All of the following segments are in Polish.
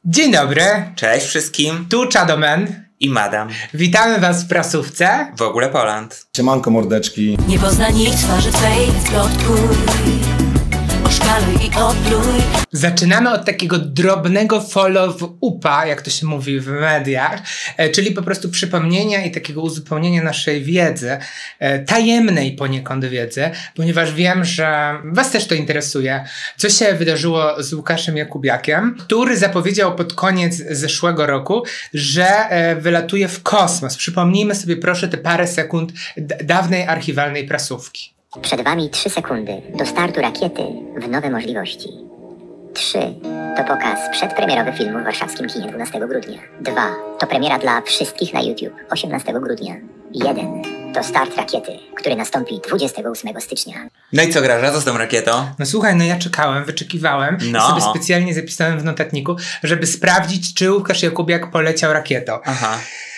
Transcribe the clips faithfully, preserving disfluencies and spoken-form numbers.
Dzień dobry. Cześć wszystkim. Tu Czadomen i Madam. Witamy was w prasówce W ogóle Poland. Siemanko mordeczki. Nie pozna nikt twarzy twej, plotkuj, oszkaluj i opluj. Zaczynamy od takiego drobnego follow-upa, jak to się mówi w mediach, e, czyli po prostu przypomnienia i takiego uzupełnienia naszej wiedzy, e, tajemnej poniekąd wiedzy, ponieważ wiem, że was też to interesuje, co się wydarzyło z Łukaszem Jakubiakiem, który zapowiedział pod koniec zeszłego roku, że e, wylatuje w kosmos. Przypomnijmy sobie proszę te parę sekund dawnej archiwalnej prasówki. Przed wami trzy sekundy do startu rakiety w nowe możliwości. trzy. To pokaz przedpremierowy filmu w warszawskim kinie dwunastego grudnia. dwa. To premiera dla wszystkich na YouTube osiemnastego grudnia. jeden. To start rakiety, który nastąpi dwudziestego ósmego stycznia. No i co, Graża, co z tą rakietą? No słuchaj, no ja czekałem, wyczekiwałem no. i sobie specjalnie zapisałem w notatniku, żeby sprawdzić, czy Łukasz Jakubiak poleciał rakietą. Aha.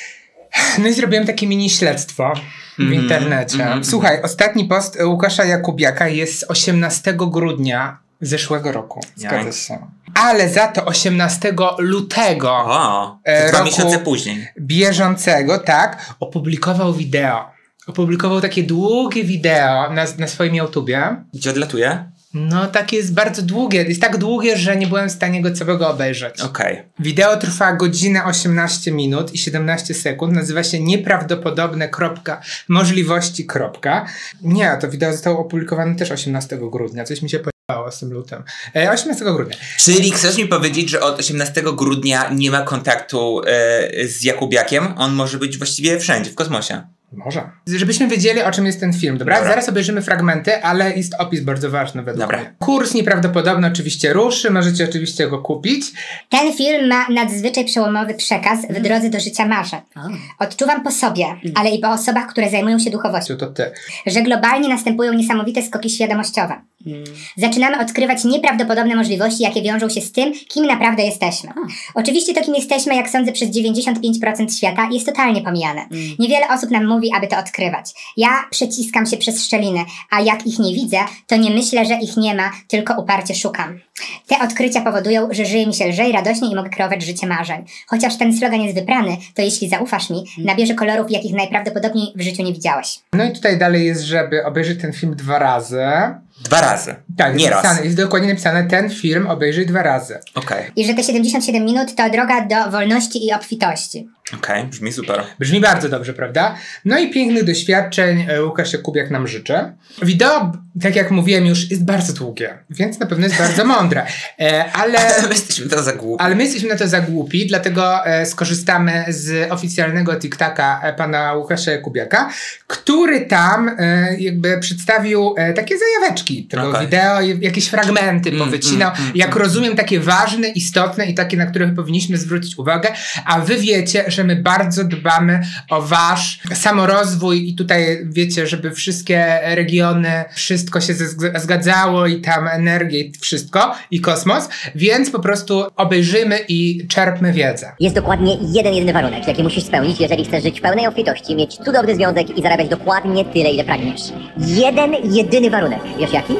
No i zrobiłem takie mini śledztwo w mm, internecie. Mm, Słuchaj, mm. ostatni post Łukasza Jakubiaka jest z osiemnastego grudnia zeszłego roku. Zgadza się. Ale za to osiemnastego lutego o, e, dwa roku miesiące później bieżącego, tak, opublikował wideo. Opublikował takie długie wideo na, na swoim YouTubie. Gdzie odlatuje? No takie jest bardzo długie. Jest tak długie, że nie byłem w stanie go całego obejrzeć. Okej. Okay. Wideo trwa godzinę osiemnaście minut i siedemnaście sekund. Nazywa się nieprawdopodobne kropka możliwości kropka. Nie, to wideo zostało opublikowane też osiemnastego grudnia. Coś mi się podobało z tym lutem. E, osiemnastego grudnia. Czyli chcesz mi powiedzieć, że od osiemnastego grudnia nie ma kontaktu e, z Jakubiakiem? On może być właściwie wszędzie, w kosmosie. Może. Żebyśmy wiedzieli, o czym jest ten film, dobra? dobra? Zaraz obejrzymy fragmenty, ale jest opis bardzo ważny według dobra. mnie. Kurs nieprawdopodobny oczywiście ruszy, możecie oczywiście go kupić. Ten film ma nadzwyczaj przełomowy przekaz w drodze do życia marzeń. Odczuwam po sobie, ale i po osobach, które zajmują się duchowością, to ty. że globalnie następują niesamowite skoki świadomościowe. Hmm. Zaczynamy odkrywać nieprawdopodobne możliwości, jakie wiążą się z tym, kim naprawdę jesteśmy. Hmm. Oczywiście to, kim jesteśmy, jak sądzę, przez dziewięćdziesiąt pięć procent świata jest totalnie pomijane. Hmm. Niewiele osób nam mówi, aby to odkrywać. Ja przeciskam się przez szczeliny, a jak ich nie widzę, to nie myślę, że ich nie ma, tylko uparcie szukam. Te odkrycia powodują, że żyje mi się lżej, radośniej i mogę kreować życie marzeń. Chociaż ten slogan jest wybrany, to jeśli zaufasz mi, nabierze kolorów, jakich najprawdopodobniej w życiu nie widziałeś. No i tutaj dalej jest, żeby obejrzeć ten film dwa razy. Dwa razy. Tak, nie jest, raz. napisane, jest dokładnie napisane, ten film obejrzyj dwa razy. Okej. Okay. I że te siedemdziesiąt siedem minut to droga do wolności i obfitości. Okej, okay, brzmi super. Brzmi bardzo dobrze, prawda? No i pięknych doświadczeń Łukasz Jakubiak nam życzy. Wideo, tak jak mówiłem już, jest bardzo długie, więc na pewno jest bardzo mądre. E, ale my jesteśmy to za głupi. Ale my jesteśmy na to za głupi, dlatego e, skorzystamy z oficjalnego TikToka e, pana Łukasza Jakubiaka, który tam e, jakby przedstawił e, takie zajaweczki tego okay. wideo, jakieś fragmenty mm, powycinał. Mm, mm, jak mm. rozumiem, takie ważne, istotne i takie, na które powinniśmy zwrócić uwagę, a wy wiecie, że my bardzo dbamy o wasz samorozwój i tutaj wiecie, żeby wszystkie regiony, wszystko się zgadzało i tam energię i wszystko i kosmos, więc po prostu obejrzymy i czerpmy wiedzę. Jest dokładnie jeden, jedyny warunek, jaki musisz spełnić, jeżeli chcesz żyć w pełnej obfitości, mieć cudowny związek i zarabiać dokładnie tyle, ile pragniesz. Jeden, jedyny warunek. Wiesz jaki?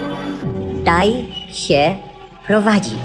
Daj się prowadzić.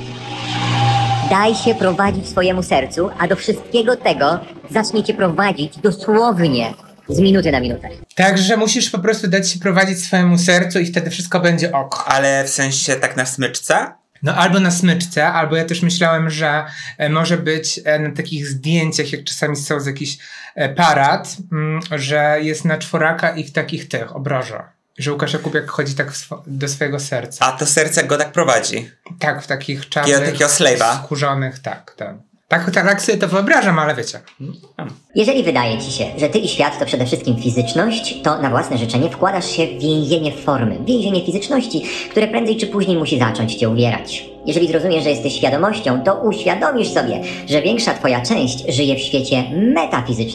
Daj się prowadzić swojemu sercu, a do wszystkiego tego zacznie cię prowadzić dosłownie z minuty na minutę. Także musisz po prostu dać się prowadzić swojemu sercu i wtedy wszystko będzie ok. Ale w sensie tak na smyczce? No albo na smyczce, albo ja też myślałem, że e, może być e, na takich zdjęciach, jak czasami są z jakiś e, parad, m, że jest na czworaka i w takich tych obrożach. Że Łukasz Jakubiak chodzi tak swo- do swojego serca. A to serce go tak prowadzi? Tak, w takich czarnych, takiego slejba? Skórzonych, tak, tak. Tak, tak sobie to wyobrażam, ale wiecie. Jeżeli wydaje ci się, że ty i świat to przede wszystkim fizyczność, to na własne życzenie wkładasz się w więzienie formy, więzienie fizyczności, które prędzej czy później musi zacząć cię uwierać. Jeżeli zrozumiesz, że jesteś świadomością, to uświadomisz sobie, że większa twoja część żyje w świecie metafizycznym.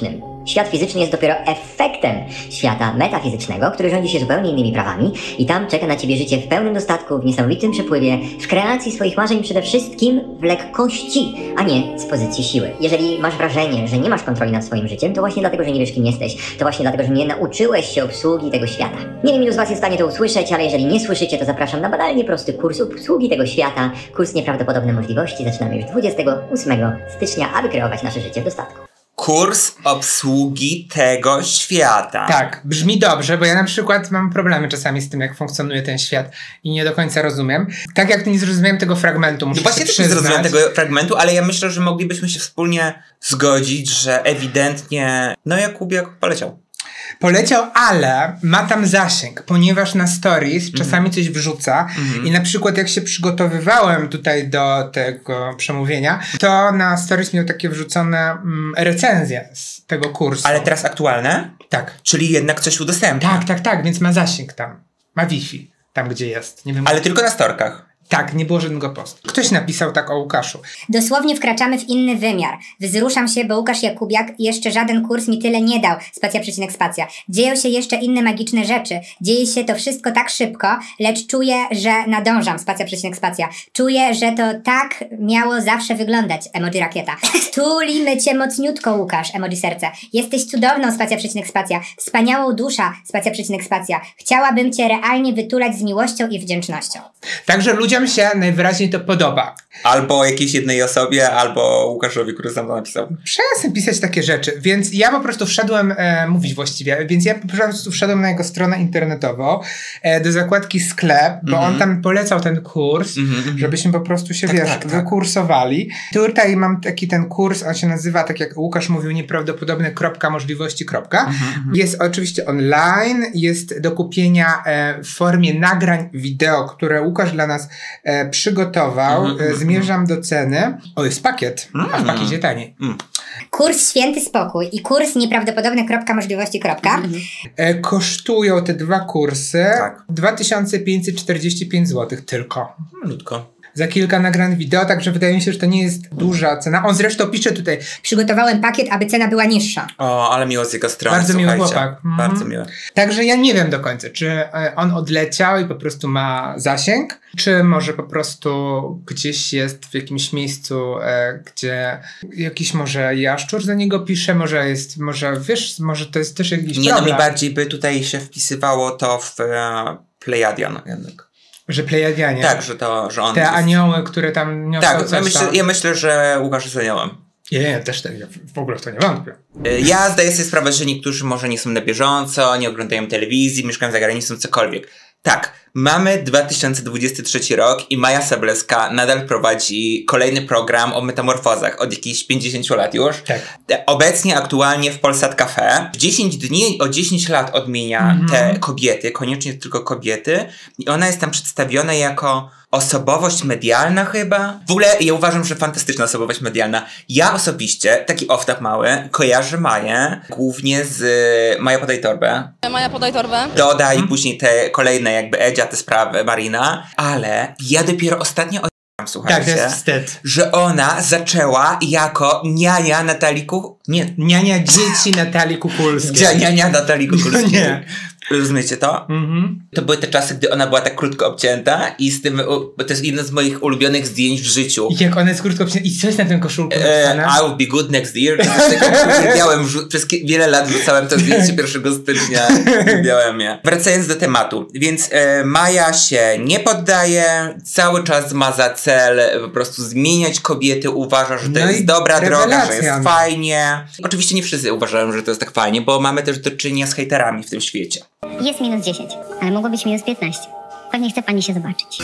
Świat fizyczny jest dopiero efektem świata metafizycznego, który rządzi się zupełnie innymi prawami i tam czeka na ciebie życie w pełnym dostatku, w niesamowitym przepływie, w kreacji swoich marzeń, przede wszystkim w lekkości, a nie z pozycji siły. Jeżeli masz wrażenie, że nie masz kontroli nad swoim życiem, to właśnie dlatego, że nie wiesz, kim jesteś. To właśnie dlatego, że nie nauczyłeś się obsługi tego świata. Nie wiem, ilu z was jest w stanie to usłyszeć, ale jeżeli nie słyszycie, to zapraszam na banalnie prosty kurs obsługi tego świata. Kurs Nieprawdopodobne Możliwości. Zaczynamy już dwudziestego ósmego stycznia, aby kreować nasze życie w dostatku. Kurs obsługi tego świata. Tak, brzmi dobrze, bo ja na przykład mam problemy czasami z tym, jak funkcjonuje ten świat i nie do końca rozumiem. Tak jak nie zrozumiałem tego fragmentu, muszę no właśnie się też nie zrozumiałem tego fragmentu, ale ja myślę, że moglibyśmy się wspólnie zgodzić, że ewidentnie no Jakubiak poleciał. Poleciał, ale ma tam zasięg, ponieważ na stories mm. czasami coś wrzuca mm. i na przykład jak się przygotowywałem tutaj do tego przemówienia, to na stories miał takie wrzucone mm, recenzje z tego kursu. Ale teraz aktualne? Tak. Czyli jednak coś udostępnia. Tak, tak, tak, więc ma zasięg tam. Ma Wi-Fi tam, gdzie jest. Nie wiem, ale tylko na storkach. Tak, nie było żadnego postu. Ktoś napisał tak o Łukaszu. Dosłownie wkraczamy w inny wymiar. Wzruszam się, bo Łukasz Jakubiak jeszcze żaden kurs mi tyle nie dał. Spacja, przecinek, spacja. Dzieją się jeszcze inne magiczne rzeczy. Dzieje się to wszystko tak szybko, lecz czuję, że nadążam. Spacja, przecinek, spacja. Czuję, że to tak miało zawsze wyglądać. Emoji rakieta. Tulimy cię mocniutko, Łukasz. Emoji serce. Jesteś cudowną. Spacja, przecinek, spacja. Wspaniałą dusza. Spacja, przecinek, spacja. Chciałabym cię realnie wytulać z miłością i wdzięcznością. Także ludziom się najwyraźniej to podoba. Albo jakiejś jednej osobie, albo Łukaszowi, który sam to napisał. Przestań pisać takie rzeczy, więc ja po prostu wszedłem, e, mówić właściwie, więc ja po prostu wszedłem na jego stronę internetową e, do zakładki sklep, bo mm-hmm. on tam polecał ten kurs, mm-hmm. żebyśmy po prostu się, tak, wiesz, tak, tak. wykursowali. Tutaj mam taki ten kurs, on się nazywa, tak jak Łukasz mówił, nieprawdopodobne kropka możliwości kropka. Mm-hmm. Jest oczywiście online, jest do kupienia e, w formie nagrań wideo, które Łukasz dla nas e, przygotował. Mm-hmm. E, zmierzam do ceny. O, jest pakiet, mm-hmm. a w pakiecie taniej. Mm. Kurs Święty Spokój i kurs nieprawdopodobne kropka możliwości kropka. Mm-hmm. E, kosztują te dwa kursy tak. dwa tysiące pięćset czterdzieści pięć złotych tylko. Malutko. Za kilka nagrań wideo, także wydaje mi się, że to nie jest duża cena. On zresztą pisze tutaj: przygotowałem pakiet, aby cena była niższa. O, ale miło z jego strony. Bardzo miły chłopak. Mhm. Bardzo miły. Także ja nie wiem do końca, czy on odleciał i po prostu ma zasięg, czy może po prostu gdzieś jest w jakimś miejscu, e, gdzie jakiś może jaszczur za niego pisze, może jest, może wiesz, może to jest też jakiś nie, problem. Nie, no mi bardziej by tutaj się wpisywało to w e, Plejadian jednak. Że Plejadianie. Tak, że to, że on te jest... anioły, które tam niosą tak, coś ja myślę, tam. ja myślę, że Łukasz jest aniołem. Nie, ja też tak, ja w ogóle w to nie wątpię. Ja zdaję sobie sprawę, że niektórzy może nie są na bieżąco, nie oglądają telewizji, mieszkają za granicą, cokolwiek. Tak, mamy dwa tysiące dwudziesty trzeci rok i Maja Sableska nadal prowadzi kolejny program o metamorfozach od jakichś pięćdziesięciu lat już. Tak. Obecnie aktualnie w Polsat Cafe. W dziesięć dni o dziesięć lat odmienia mm-hmm. te kobiety, koniecznie tylko kobiety. I ona jest tam przedstawiona jako osobowość medialna chyba. W ogóle ja uważam, że fantastyczna osobowość medialna. Ja osobiście, taki off-tap mały, kojarzę Maję głównie z Maja Podaj Torbę. Maja Podaj Torbę. Doda i później te kolejne jakby Edzia, te sprawy, Marina. Ale ja dopiero ostatnio o... Słuchajcie, tak, to jest wstyd. Że ona zaczęła jako niania Natalii Ku... Nie. Niania dzieci Natalii Kukulskiej. Niania Natalii Kukulskiej. Nie. Rozumiecie to? Mm-hmm. To były te czasy, gdy ona była tak krótko obcięta i z tym, to jest jedno z moich ulubionych zdjęć w życiu. I jak ona jest krótko obcięta i co jest na tym koszulku napisane? Uh, I'll be good next year. Uwielbiałem, przez wiele lat wrzucałem to zdjęcie pierwszego stycznia. Uwielbiałem je. Wracając do tematu. Więc e, Maja się nie poddaje, cały czas ma za cel po prostu zmieniać kobiety, uważa, że to no jest dobra droga, że jest fajnie. Oczywiście nie wszyscy uważają, że to jest tak fajnie, bo mamy też do czynienia z hejterami w tym świecie. Jest minus dziesięć, ale mogło być minus piętnaście. Pewnie chce pani się zobaczyć.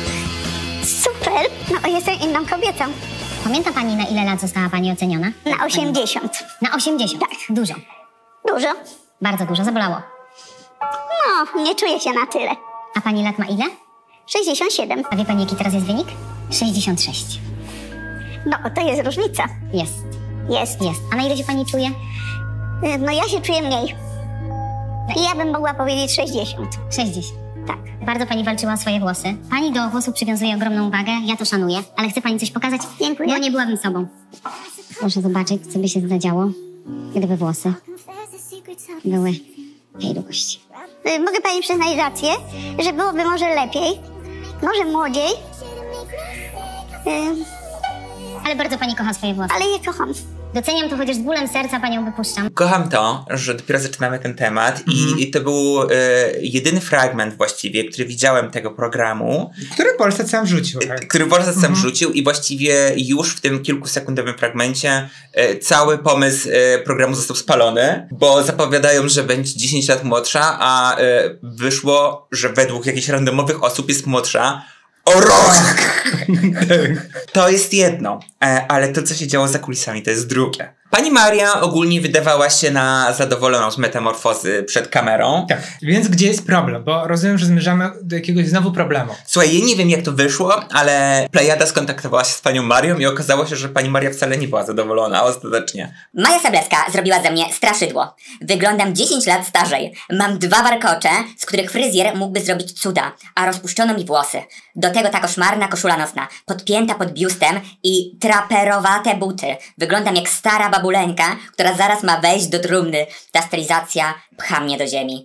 Super! No, jestem inną kobietą. Pamięta pani, na ile lat została pani oceniona? Na osiemdziesiąt. Na osiemdziesiąt? Tak. Dużo. Dużo? Bardzo dużo. Zabolało. No, nie czuję się na tyle. A pani lat ma ile? sześćdziesiąt siedem. A wie pani, jaki teraz jest wynik? sześćdziesiąt sześć. No, to jest różnica. Jest. Jest. Jest. A na ile się pani czuje? No, ja się czuję mniej. I ja bym mogła powiedzieć sześćdziesiąt. sześćdziesiąt. Tak. Bardzo pani walczyła o swoje włosy. Pani do włosów przywiązuje ogromną wagę, ja to szanuję, ale chce pani coś pokazać? Dziękuję. No nie byłabym sobą. Proszę zobaczyć, co by się zadziało. gdyby włosy były tej długości. Y, Mogę pani przyznać rację, że byłoby może lepiej, może młodziej, y, Ale bardzo pani kocha swoje włosy. ale je kocham. Doceniam to, chociaż z bólem serca panią wypuszczam. Kocham to, że dopiero zaczynamy ten temat Mhm. i, i to był e, jedyny fragment właściwie, który widziałem tego programu, Który Polsat sam wrzucił. Tak? który Polsat sam wrzucił i właściwie już w tym kilkusekundowym fragmencie e, cały pomysł e, programu został spalony, bo zapowiadają, że będzie dziesięć lat młodsza, a e, wyszło, że według jakichś randomowych osób jest młodsza o rok! To jest jedno, e, ale to, co się działo za kulisami, to jest drugie. Pani Maria ogólnie wydawała się na zadowoloną z metamorfozy przed kamerą. Tak, więc gdzie jest problem? Bo rozumiem, że zmierzamy do jakiegoś znowu problemu. Słuchaj, ja nie wiem, jak to wyszło, ale Plejada skontaktowała się z panią Marią i okazało się, że pani Maria wcale nie była zadowolona ostatecznie. Maja Sablewska zrobiła ze mnie straszydło. Wyglądam dziesięć lat starzej. Mam dwa warkocze, z których fryzjer mógłby zrobić cuda, a rozpuszczono mi włosy. Do tego ta koszmarna koszula nocna, podpięta pod biustem i traperowate buty. Wyglądam jak stara babuleńka, która zaraz ma wejść do trumny. Ta stylizacja pcha mnie do ziemi.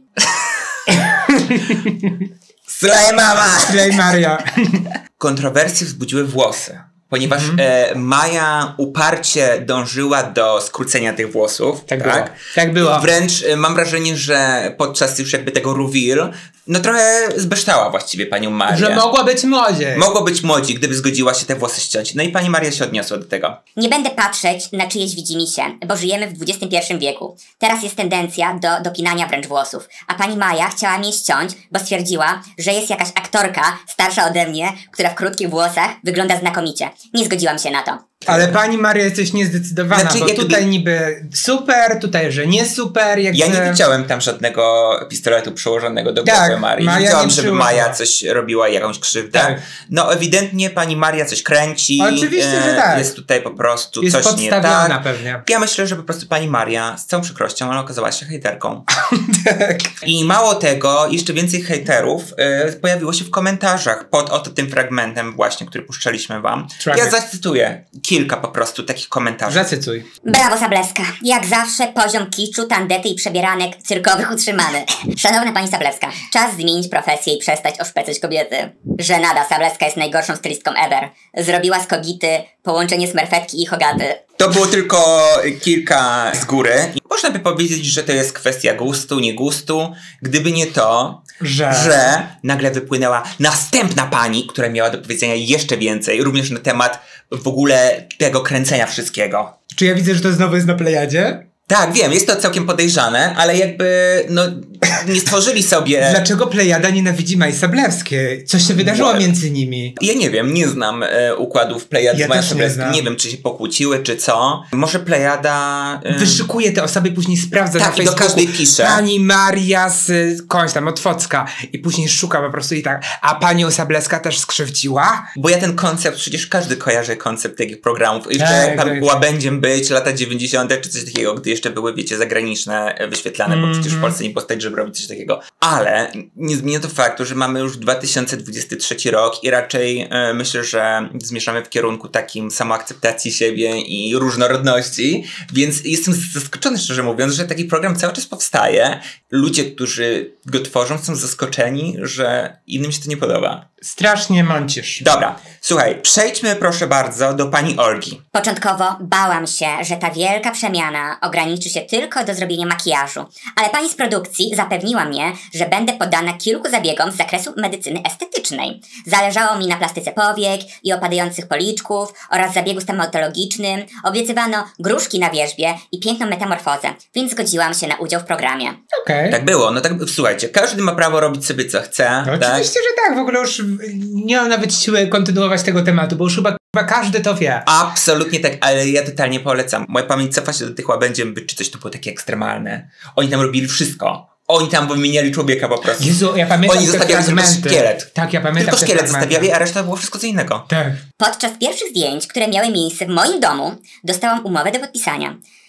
Slay mama! Slay Maria. Kontrowersje wzbudziły włosy. Ponieważ e, Maja uparcie dążyła do skrócenia tych włosów. Tak było. Tak było. Wręcz e, mam wrażenie, że podczas już jakby tego reveal, no trochę zbeształa właściwie panią Marię. Że mogła być młodziej. Mogło być młodzi, gdyby zgodziła się te włosy ściąć. No i pani Maria się odniosła do tego. Nie będę patrzeć na czyjeś widzimisię, bo żyjemy w dwudziestym pierwszym wieku. Teraz jest tendencja do dopinania wręcz włosów. A pani Maja chciała mnie ściąć, bo stwierdziła, że jest jakaś aktorka starsza ode mnie, która w krótkich włosach wygląda znakomicie. Nie zgodziłam się na to. Ale pani Maria jesteś niezdecydowana, Znaczy, bo jakby- tutaj niby super, tutaj, że nie super. Jakby... Ja nie widziałem tam żadnego pistoletu przyłożonego do Tak, głowy Marii. Maja Nie widziałem, nie żeby przyłożyła. Maja coś robiła, jakąś krzywdę. Tak. No ewidentnie pani Maria coś kręci. Oczywiście, że tak. Jest tutaj po prostu Jest coś nie podstawiona tak. pewnie. Ja myślę, że po prostu pani Maria z całą przykrością, ale okazała się hejterką. Tak. I mało tego, jeszcze więcej hejterów e, pojawiło się w komentarzach pod oto tym fragmentem właśnie, który puszczaliśmy wam. Tragic. Ja zacytuję kilka po prostu takich komentarzy. Zacytuj. Brawo Sablewska. Jak zawsze poziom kiczu, tandety i przebieranek cyrkowych utrzymany. Szanowna pani Sablewska, czas zmienić profesję i przestać oszpecać kobiety. Żenada, Sablewska jest najgorszą stylistką ever. Zrobiła z kogity połączenie smerfetki i hogaty. To było tylko kilka z góry. I można by powiedzieć, że to jest kwestia gustu, nie gustu. Gdyby nie to, Że... że nagle wypłynęła następna pani, która miała do powiedzenia jeszcze więcej, również na temat w ogóle tego kręcenia wszystkiego. Czy ja widzę, że to znowu jest na Plejadzie? Tak, wiem, jest to całkiem podejrzane, ale jakby, no, nie stworzyli sobie... Dlaczego Plejada nienawidzi Maji Sablewskiej? Co się wydarzyło No. między nimi? Ja nie wiem, nie znam e, układów Plejady Ja z Mają też nie Sablewską. znam. Nie wiem, czy się pokłóciły, czy co. Może Plejada... E, Wyszukuje te osoby, później sprawdza Tak, na i do Facebooku. każdej pisze. Pani Maria z y, końś tam, Otwocka. I później szuka po prostu i tak. A panią Sablewska też skrzywdziła? Bo ja ten koncept, przecież każdy kojarzy koncept takich programów. Jeszcze Tak, tam tak, łabędziem być, lata dziewięćdziesiąte czy coś takiego, gdy jeszcze były, wiecie, zagraniczne wyświetlane, Mm-hmm. bo przecież w Polsce nie było stać, żeby robić coś takiego. Ale nie zmienia to faktu, że mamy już dwa tysiące dwudziesty trzeci rok i raczej e, myślę, że zmierzamy w kierunku takim samoakceptacji siebie i różnorodności, więc jestem zaskoczony, szczerze mówiąc, że taki program cały czas powstaje. Ludzie, którzy go tworzą, są zaskoczeni, że innym się to nie podoba. Strasznie mącisz. Dobra, słuchaj, przejdźmy proszę bardzo do pani Olgi. Początkowo bałam się, że ta wielka przemiana ograniczy się tylko do zrobienia makijażu, ale pani z produkcji zapewniła mnie, że będę poddana kilku zabiegom z zakresu medycyny estetycznej. Zależało mi na plastyce powiek i opadających policzków oraz zabiegu stomatologicznym. Obiecywano gruszki na wierzbie i piękną metamorfozę, więc zgodziłam się na udział w programie. Okej. Tak było, no tak, słuchajcie, każdy ma prawo robić sobie co chce, No, tak? oczywiście, że tak. W ogóle już nie mam nawet siły kontynuować tego tematu, bo już chyba, chyba każdy to wie. Absolutnie tak, ale ja totalnie polecam. Moja pamięć cofa się do tych łabędziem być, czy coś to było takie ekstremalne. Oni tam robili wszystko. Oni tam wymieniali człowieka po prostu. Jezu, ja pamiętam Oni te zostawiali tylko fragmenty. szkielet. Tak, ja pamiętam Tylko te szkielet fragmenty. zostawiali, a reszta było wszystko co innego. Tak. Podczas pierwszych zdjęć, które miały miejsce w moim domu, dostałam umowę do podpisania.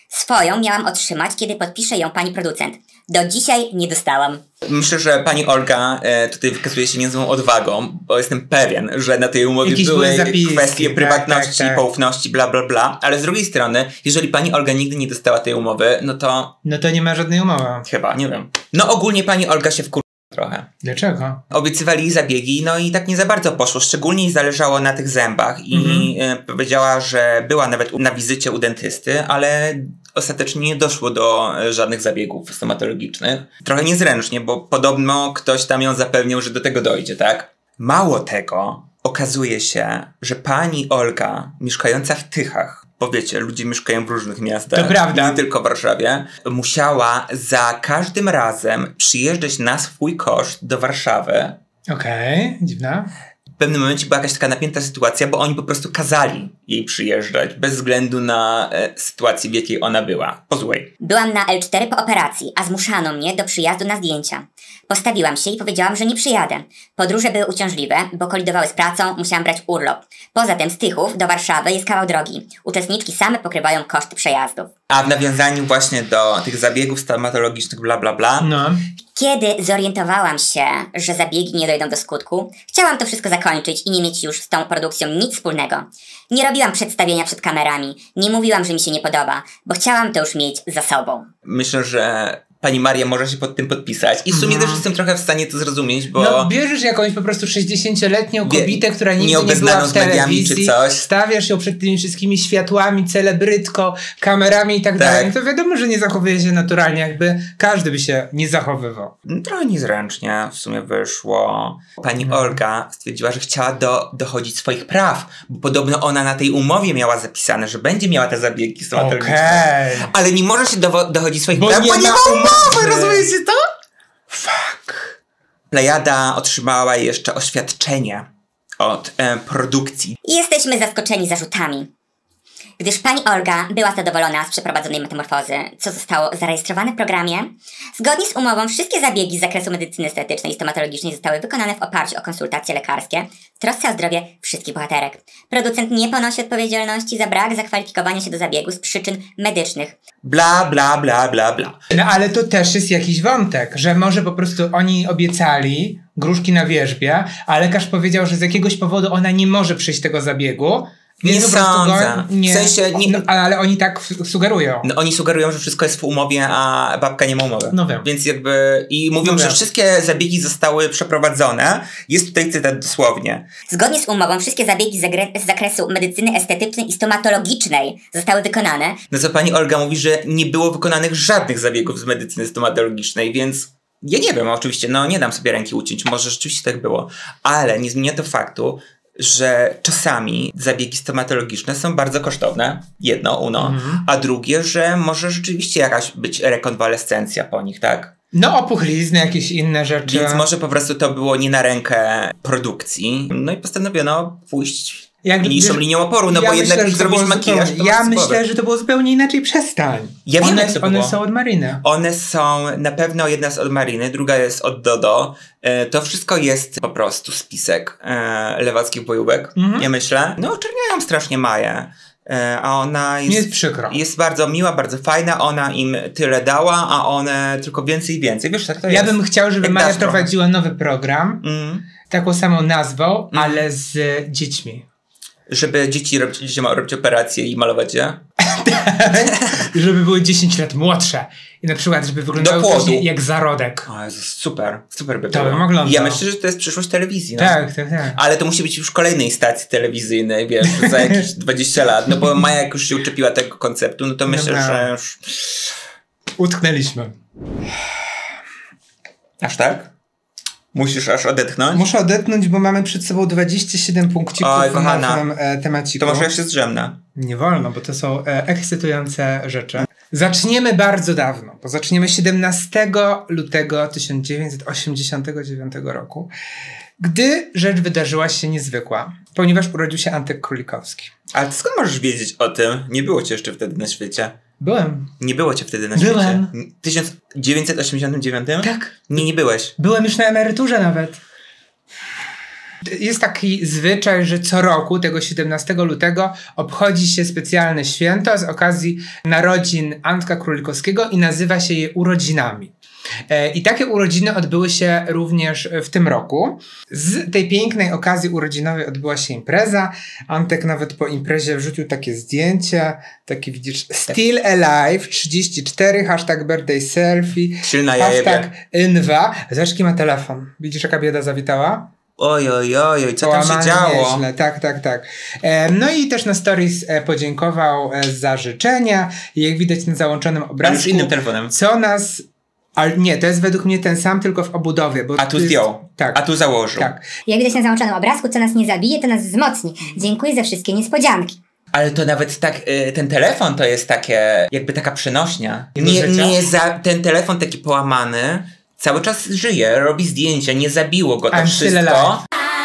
Swoją miałam otrzymać, kiedy podpisze ją pani producent. Do dzisiaj nie dostałam. Myślę, że pani Olga e, tutaj wykazuje się niezłą odwagą, bo jestem pewien, że na tej umowie Jakieś były były zapiski, kwestie tak, prywatności, tak, tak. poufności, bla, bla, bla. Ale z drugiej strony, jeżeli pani Olga nigdy nie dostała tej umowy, no to... No to nie ma żadnej umowy. Chyba, nie wiem. No ogólnie pani Olga się wkur... trochę. Dlaczego? Obiecywali jej zabiegi, no i tak nie za bardzo poszło. Szczególnie jej zależało na tych zębach i mhm. powiedziała, że była nawet na wizycie u dentysty, ale ostatecznie nie doszło do żadnych zabiegów stomatologicznych. Trochę niezręcznie, bo podobno ktoś tam ją zapewniał, że do tego dojdzie, tak? Mało tego, okazuje się, że pani Olga, mieszkająca w Tychach, bo wiecie, ludzie mieszkają w różnych miastach, to prawda. nie tylko w Warszawie, musiała za każdym razem przyjeżdżać na swój koszt do Warszawy. Okej, okay, dziwna. W pewnym momencie była jakaś taka napięta sytuacja, bo oni po prostu kazali jej przyjeżdżać, bez względu na e, sytuację, w jakiej ona była. Po złej. Byłam na L cztery po operacji, a zmuszano mnie do przyjazdu na zdjęcia. Postawiłam się i powiedziałam, że nie przyjadę. Podróże były uciążliwe, bo kolidowały z pracą, musiałam brać urlop. Poza tym z Tychów do Warszawy jest kawał drogi. Uczestniczki same pokrywają koszty przejazdów. A w nawiązaniu właśnie do tych zabiegów stomatologicznych, bla, bla, bla. No. Kiedy zorientowałam się, że zabiegi nie dojdą do skutku, chciałam to wszystko zakończyć i nie mieć już z tą produkcją nic wspólnego. Nie robiłam przedstawienia przed kamerami, nie mówiłam, że mi się nie podoba, bo chciałam to już mieć za sobą. Myślę, że pani Maria może się pod tym podpisać i w sumie mhm. też jestem trochę w stanie to zrozumieć, bo... No bierzesz jakąś po prostu sześćdziesięcioletnią kobietę, która nigdy nie była w telewizji, czy coś. stawiasz ją przed tymi wszystkimi światłami, celebrytką, kamerami i tak, tak dalej. To wiadomo, że nie zachowuje się naturalnie, jakby każdy by się nie zachowywał. Trochę niezręcznie w sumie wyszło. Pani hmm. Olga stwierdziła, że chciała do, dochodzić swoich praw, bo podobno ona na tej umowie miała zapisane, że będzie miała te zabiegi stomatologiczne. Okay. Ale nie może się do, dochodzić swoich bo praw, nie bo nie ma umowy, rozumiecie to? Fuck. Plejada otrzymała jeszcze oświadczenie od e, produkcji. Jesteśmy zaskoczeni zarzutami. Gdyż pani Olga była zadowolona z przeprowadzonej metamorfozy, co zostało zarejestrowane w programie, zgodnie z umową wszystkie zabiegi z zakresu medycyny estetycznej i stomatologicznej zostały wykonane w oparciu o konsultacje lekarskie w trosce o zdrowie wszystkich bohaterek. Producent nie ponosi odpowiedzialności za brak zakwalifikowania się do zabiegu z przyczyn medycznych. Bla, bla, bla, bla, bla. No ale to też jest jakiś wątek, że może po prostu oni obiecali gruszki na wierzbie, a lekarz powiedział, że z jakiegoś powodu ona nie może przyjść tego zabiegu. Nie sądzę. Go, nie, w sensie nie, no, ale oni tak sugerują. No, oni sugerują, że wszystko jest w umowie, a babka nie ma umowy. No wiem. Więc jakby... I mówią, no że wiem. wszystkie zabiegi zostały przeprowadzone. Jest tutaj cytat dosłownie. Zgodnie z umową wszystkie zabiegi z zakresu medycyny estetycznej i stomatologicznej zostały wykonane. No co pani Olga mówi, że nie było wykonanych żadnych zabiegów z medycyny stomatologicznej, więc... Ja nie wiem, oczywiście, no nie dam sobie ręki uciąć. Może rzeczywiście tak było. Ale nie zmienia to faktu, że czasami zabiegi stomatologiczne są bardzo kosztowne, jedno, uno, mhm. a drugie, że może rzeczywiście jakaś być rekonwalescencja po nich, tak? No opuchlizny, jakieś inne rzeczy. Więc może po prostu to było nie na rękę produkcji, no i postanowiono pójść Jak, mniejszą wiesz, linią oporu, no ja bo myślę, jednak już zrobić makijaż. Ja myślę, że to było zupełnie inaczej. Przestań. Ja one, wiem, jak to one było. są od Mariny. One są, na pewno jedna jest od Mariny, druga jest od Dodo. E, to wszystko jest po prostu spisek e, lewackich bojówek, mhm. ja myślę. No oczerniają strasznie Maję. E, a ona jest, jest przykro. Jest bardzo miła, bardzo fajna. Ona im tyle dała, a one tylko więcej i więcej. Wiesz, tak to ja jest. Ja bym chciał, żeby jak Maja Dastro. prowadziła nowy program, mm. taką samą nazwą, mm. ale z dziećmi. Żeby dzieci robić, dzieci ma robić operacje i malować je? Żeby były dziesięć lat młodsze. I na przykład, żeby wyglądały jak zarodek. O Jezus, super, super by to było. Bym oglądał. Ja myślę, że to jest przyszłość telewizji. No. Tak, tak, tak. Ale to musi być już kolejnej stacji telewizyjnej, wiesz, za jakieś dwadzieścia lat. No bo Maja jak już się uczepiła tego konceptu, no to myślę, no, że już... Utknęliśmy. Aż tak? Musisz aż odetchnąć? Muszę odetchnąć, bo mamy przed sobą dwadzieścia siedem punkcików. Oj, kochana, e, temaciku. to może ja się zdrzemnę. Nie wolno, bo to są e, ekscytujące rzeczy. Zaczniemy bardzo dawno, bo zaczniemy siedemnastego lutego tysiąc dziewięćset osiemdziesiątego dziewiątego roku, gdy rzecz wydarzyła się niezwykła, ponieważ urodził się Antek Królikowski. Ale ty skąd możesz wiedzieć o tym? Nie było cię jeszcze wtedy na świecie. Byłem. Nie było cię wtedy na Byłem. świecie? tysiąc dziewięćset osiemdziesiątym dziewiątym? Tak. Nie, nie byłeś. Byłem już na emeryturze nawet. Jest taki zwyczaj, że co roku, tego siedemnastego lutego, obchodzi się specjalne święto z okazji narodzin Antka Królikowskiego i nazywa się je urodzinami. I takie urodziny odbyły się również w tym roku. Z tej pięknej okazji urodzinowej odbyła się impreza. Antek nawet po imprezie wrzucił takie zdjęcie, takie widzisz, still alive trzydzieści cztery, hashtag birthday selfie, Silna hashtag inwa. Zresztą ma telefon. Widzisz, jaka bieda zawitała? Oj, oj, oj, oj, co tam się działo? Nieźle. Tak, tak, tak. E, no i też na stories e, podziękował e, za życzenia. I jak widać na załączonym obrazku, już innym telefonem. Co nas... Ale nie, to jest według mnie ten sam, tylko w obudowie. Bo A tu jest, zdjął, tak, a tu założył. Tak. Jak widać na załączonym obrazku, co nas nie zabije, to nas wzmocni. Dziękuję za wszystkie niespodzianki. Ale to nawet tak, y, ten telefon to jest takie, jakby taka przenośnia. Nie, życia? nie za, ten telefon taki połamany cały czas żyje, robi zdjęcia, nie zabiło go to I'm still wszystko. alive.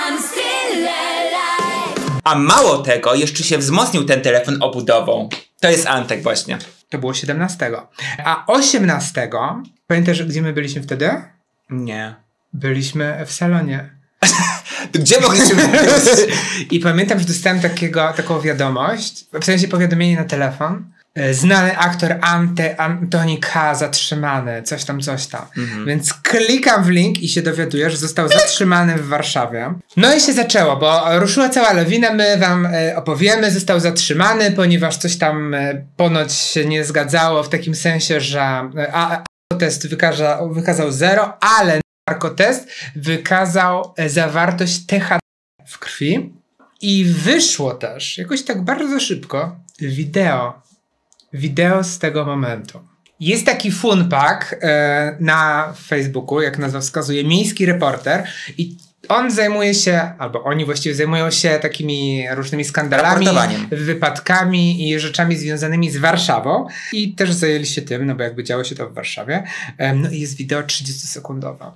A mało tego, jeszcze się wzmocnił ten telefon obudową. To jest Antek właśnie. To było siedemnastego. A osiemnastego, pamiętasz, gdzie my byliśmy wtedy? Nie. Byliśmy w salonie. Gdzie mogliśmy być? I pamiętam, że dostałem takiego, taką wiadomość, w sensie powiadomienie na telefon. Znany aktor Ante, Antoni K. zatrzymany, coś tam, coś tam. Mhm. Więc klikam w link i się dowiaduję, że został zatrzymany w Warszawie. No i się zaczęło, bo ruszyła cała lawina, my wam e, opowiemy, został zatrzymany, ponieważ coś tam e, ponoć się nie zgadzało w takim sensie, że e, a, a, test wykaza, wykazał zero, ale narkotest wykazał e, zawartość T H C w krwi i wyszło też, jakoś tak bardzo szybko, wideo Wideo z tego momentu. Jest taki funpak e, na Facebooku, jak nazwa wskazuje, Miejski Reporter i on zajmuje się, albo oni właściwie zajmują się takimi różnymi skandalami, wypadkami i rzeczami związanymi z Warszawą i też zajęli się tym, no bo jakby działo się to w Warszawie. E, no i jest wideo trzydziestosekundowe.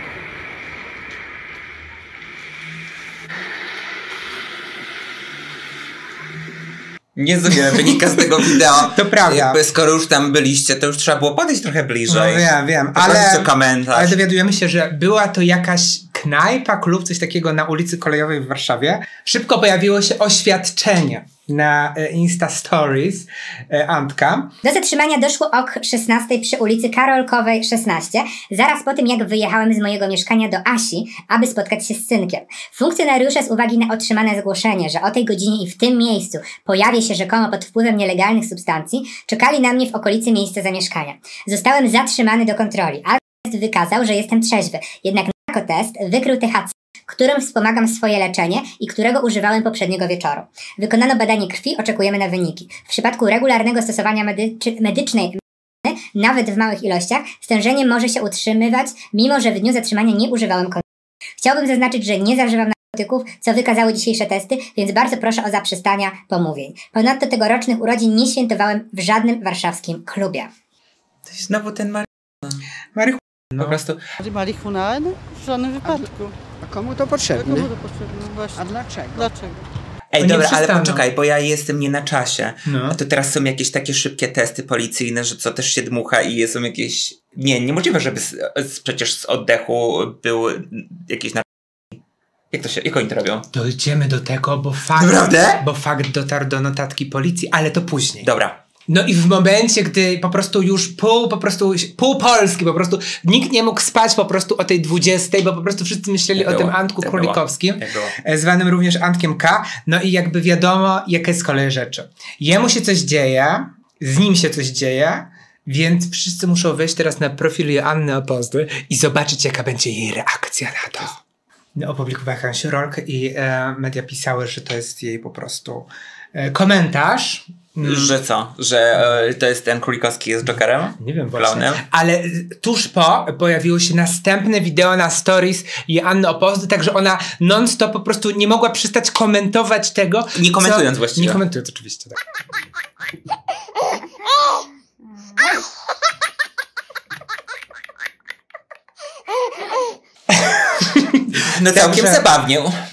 Nie wiem, wynika z tego wideo. To prawda. Jakby skoro już tam byliście, to już trzeba było podejść trochę bliżej. No wiem, wiem. Ale, komentarz. ale dowiadujemy się, że była to jakaś knajpa, klub, coś takiego na ulicy Kolejowej w Warszawie. Szybko pojawiło się oświadczenie na e, Insta Stories e, Antka. Do zatrzymania doszło o szesnastej przy ulicy Karolkowej szesnaście, zaraz po tym jak wyjechałem z mojego mieszkania do Asi, aby spotkać się z synkiem. Funkcjonariusze z uwagi na otrzymane zgłoszenie, że o tej godzinie i w tym miejscu pojawię się rzekomo pod wpływem nielegalnych substancji, czekali na mnie w okolicy miejsca zamieszkania. Zostałem zatrzymany do kontroli, a test wykazał, że jestem trzeźwy, jednak narkotest wykrył T H C, którym wspomagam swoje leczenie i którego używałem poprzedniego wieczoru. Wykonano badanie krwi, oczekujemy na wyniki. W przypadku regularnego stosowania medyczy, medycznej nawet w małych ilościach, stężenie może się utrzymywać, mimo że w dniu zatrzymania nie używałem kondomu. Chciałbym zaznaczyć, że nie zażywam narkotyków, co wykazały dzisiejsze testy, więc bardzo proszę o zaprzestania pomówień. Ponadto tegorocznych urodzin nie świętowałem w żadnym warszawskim klubie. To jest znowu ten marihuana. Marihuana. No. Po prostu. Marihuana w żadnym wypadku. A komu to potrzebne? Komu to potrzebne? Właśnie. A dlaczego? Dlaczego? Ej, to dobra, ale przestaną. poczekaj, bo ja jestem nie na czasie. No. A to teraz są jakieś takie szybkie testy policyjne, że co też się dmucha i są jakieś... Nie, niemożliwe, żeby z, z, przecież z oddechu był jakieś narkotyki. Jak to się, jak oni to robią? Dojdziemy do tego, bo fakt, Naprawdę? bo fakt dotarł do notatki policji, ale to później. Dobra. No i w momencie, gdy po prostu już pół, po prostu pół Polski, po prostu nikt nie mógł spać po prostu o tej dwudziestej, bo po prostu wszyscy myśleli Tak o było, tym Antku tak Królikowskim, było, tak e, zwanym również Antkiem K. No i jakby wiadomo, jaka jest kolej rzeczy. Jemu się coś dzieje, z nim się coś dzieje, więc wszyscy muszą wejść teraz na profil Joanny Opozdy i zobaczyć, jaka będzie jej reakcja na to. No, opublikowała jakąś rolkę i e, media pisały, że to jest jej po prostu e, komentarz. Że co? Że e, to jest ten Królikowski jest Jokerem? Nie wiem właśnie. Klaunem? Ale tuż po pojawiło się następne wideo na stories Joanny Opozdy, także ona non-stop po prostu nie mogła przestać komentować tego. Nie komentując co... właściwie. Nie komentując oczywiście, tak. No całkiem Także- zabawnie.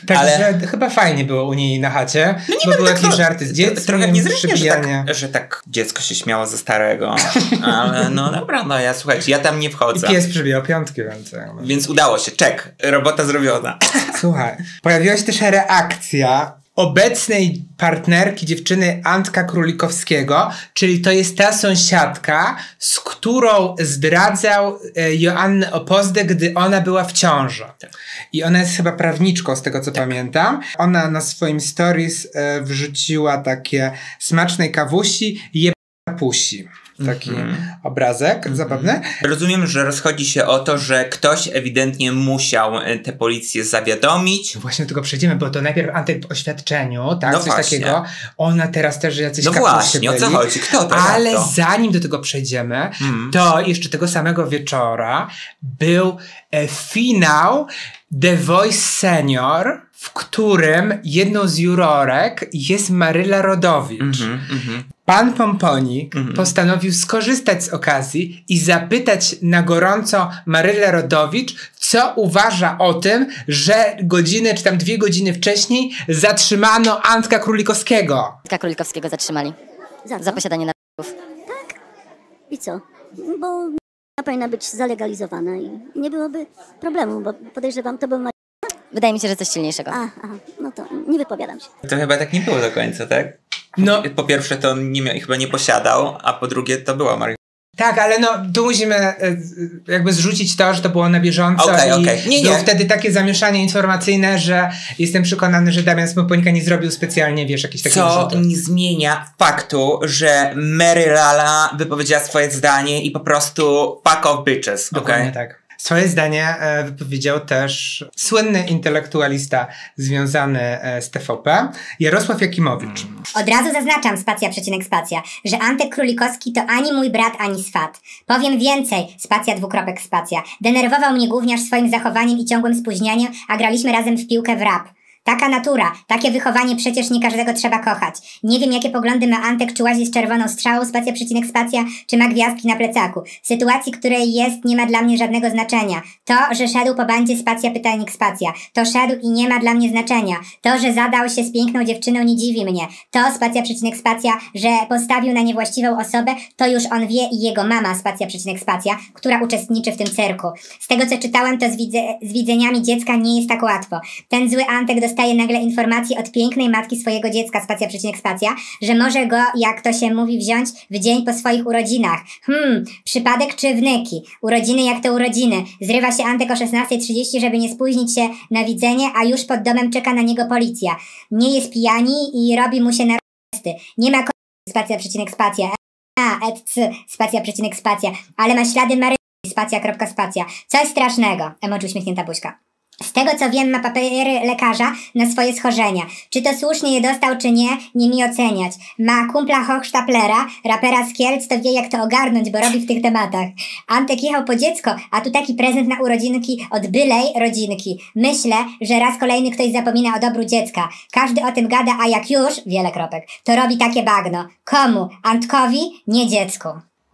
Także ale... chyba fajnie było u niej na chacie, no bo były tak jakieś to, żarty z dzieckiem, trochę niezręcznie, że tak, przybijanie. że tak dziecko się śmiało ze starego. Ale no dobra, no ja słuchajcie, ja tam nie wchodzę. I pies przybijał piątki, więc... Więc udało się, czek, robota zrobiona. Słuchaj, pojawiła się też reakcja obecnej partnerki dziewczyny Antka Królikowskiego, czyli to jest ta sąsiadka, z którą zdradzał e, Joannę Opozdę, gdy ona była w ciąży. Tak. I ona jest chyba prawniczką, z tego co tak. pamiętam. Ona na swoim stories e, wrzuciła takie smacznej kawusi, jebana pusi. Taki mm-hmm. obrazek mm-hmm. zabawny. Rozumiem, że rozchodzi się o to, że ktoś ewidentnie musiał tę policję zawiadomić. No właśnie do tego przejdziemy, bo to najpierw Antek w oświadczeniu, tak, no coś właśnie. takiego. Ona teraz też jacyś No właśnie, byli. o co chodzi? Kto to? Ale to? zanim do tego przejdziemy, mm. to jeszcze tego samego wieczora był e, finał The Voice Senior, w którym jedną z jurorek jest Maryla Rodowicz. Mm-hmm, mm-hmm. Pan Pomponik mm-hmm. postanowił skorzystać z okazji i zapytać na gorąco Marylę Rodowicz, co uważa o tym, że godzinę czy tam dwie godziny wcześniej zatrzymano Antka Królikowskiego. Antka Królikowskiego zatrzymali. Za, za posiadanie narkotyków. Tak? I co? Bo powinna być zalegalizowana i nie byłoby problemu, bo podejrzewam, to był Mar... Wydaje mi się, że coś silniejszego. A, aha, no to nie wypowiadam się. To chyba tak nie było do końca, tak? No. Po pierwsze to nie mia- chyba nie posiadał, a po drugie to była marihuana. Tak, ale no tu musimy e, jakby zrzucić to, że to było na bieżąco okay, i okay. Nie, było nie. wtedy takie zamieszanie informacyjne, że jestem przekonany, że Damian z Pomponika nie zrobił specjalnie, wiesz, jakiś taki Co wrzutu. nie zmienia faktu, że Mary Lala wypowiedziała swoje zdanie i po prostu fuck off bitches. Dokładnie okay? tak. Swoje zdanie e, wypowiedział też słynny intelektualista związany e, z T V P, Jarosław Jakimowicz. Hmm. Od razu zaznaczam, spacja, przecinek, spacja, że Antek Królikowski to ani mój brat, ani swat. Powiem więcej, spacja, dwukropek, spacja. Denerwował mnie gówniarz swoim zachowaniem i ciągłym spóźnianiem, a graliśmy razem w piłkę w rap. Taka natura, takie wychowanie, przecież nie każdego trzeba kochać. Nie wiem, jakie poglądy ma Antek, czy łazi z czerwoną strzałą, spacja, przecinek, spacja, czy ma gwiazdki na plecaku. Sytuacji, której jest, nie ma dla mnie żadnego znaczenia. To, że szedł po bandzie, spacja, pytajnik, spacja. To szedł i nie ma dla mnie znaczenia. To, że zadał się z piękną dziewczyną, nie dziwi mnie. To, spacja, przecinek, spacja, że postawił na niewłaściwą osobę, to już on wie i jego mama, spacja, przecinek, spacja, która uczestniczy w tym cyrku. Z tego, co czytałem, to z, widze- z widzeniami dziecka nie jest tak łatwo. Ten zły Antek dostaje Dostaje nagle informację od pięknej matki swojego dziecka, spacja, przecinek, spacja, że może go, jak to się mówi, wziąć w dzień po swoich urodzinach. Hmm, przypadek czy wnyki? Urodziny jak to urodziny. Zrywa się Antek o szesnasta trzydzieści, żeby nie spóźnić się na widzenie, a już pod domem czeka na niego policja. Nie jest pijani i robi mu się na r***sty. Nie ma k***y, spacja, przecinek, spacja. A, et, c, spacja, przecinek, spacja. Ale ma ślady Mary, spacja, kropka, spacja. Coś strasznego. Emoji uśmiechnięta buźka. Z tego co wiem, ma papiery lekarza na swoje schorzenia. Czy to słusznie je dostał, czy nie, nie mi oceniać. Ma kumpla Hochstaplera, rapera z Kielc, to wie jak to ogarnąć, bo robi w tych tematach. Antek jechał po dziecko, a tu taki prezent na urodzinki od bylej rodzinki. Myślę, że raz kolejny ktoś zapomina o dobru dziecka. Każdy o tym gada, a jak już, wiele kropek, to robi takie bagno. Komu? Antkowi? Nie dziecku.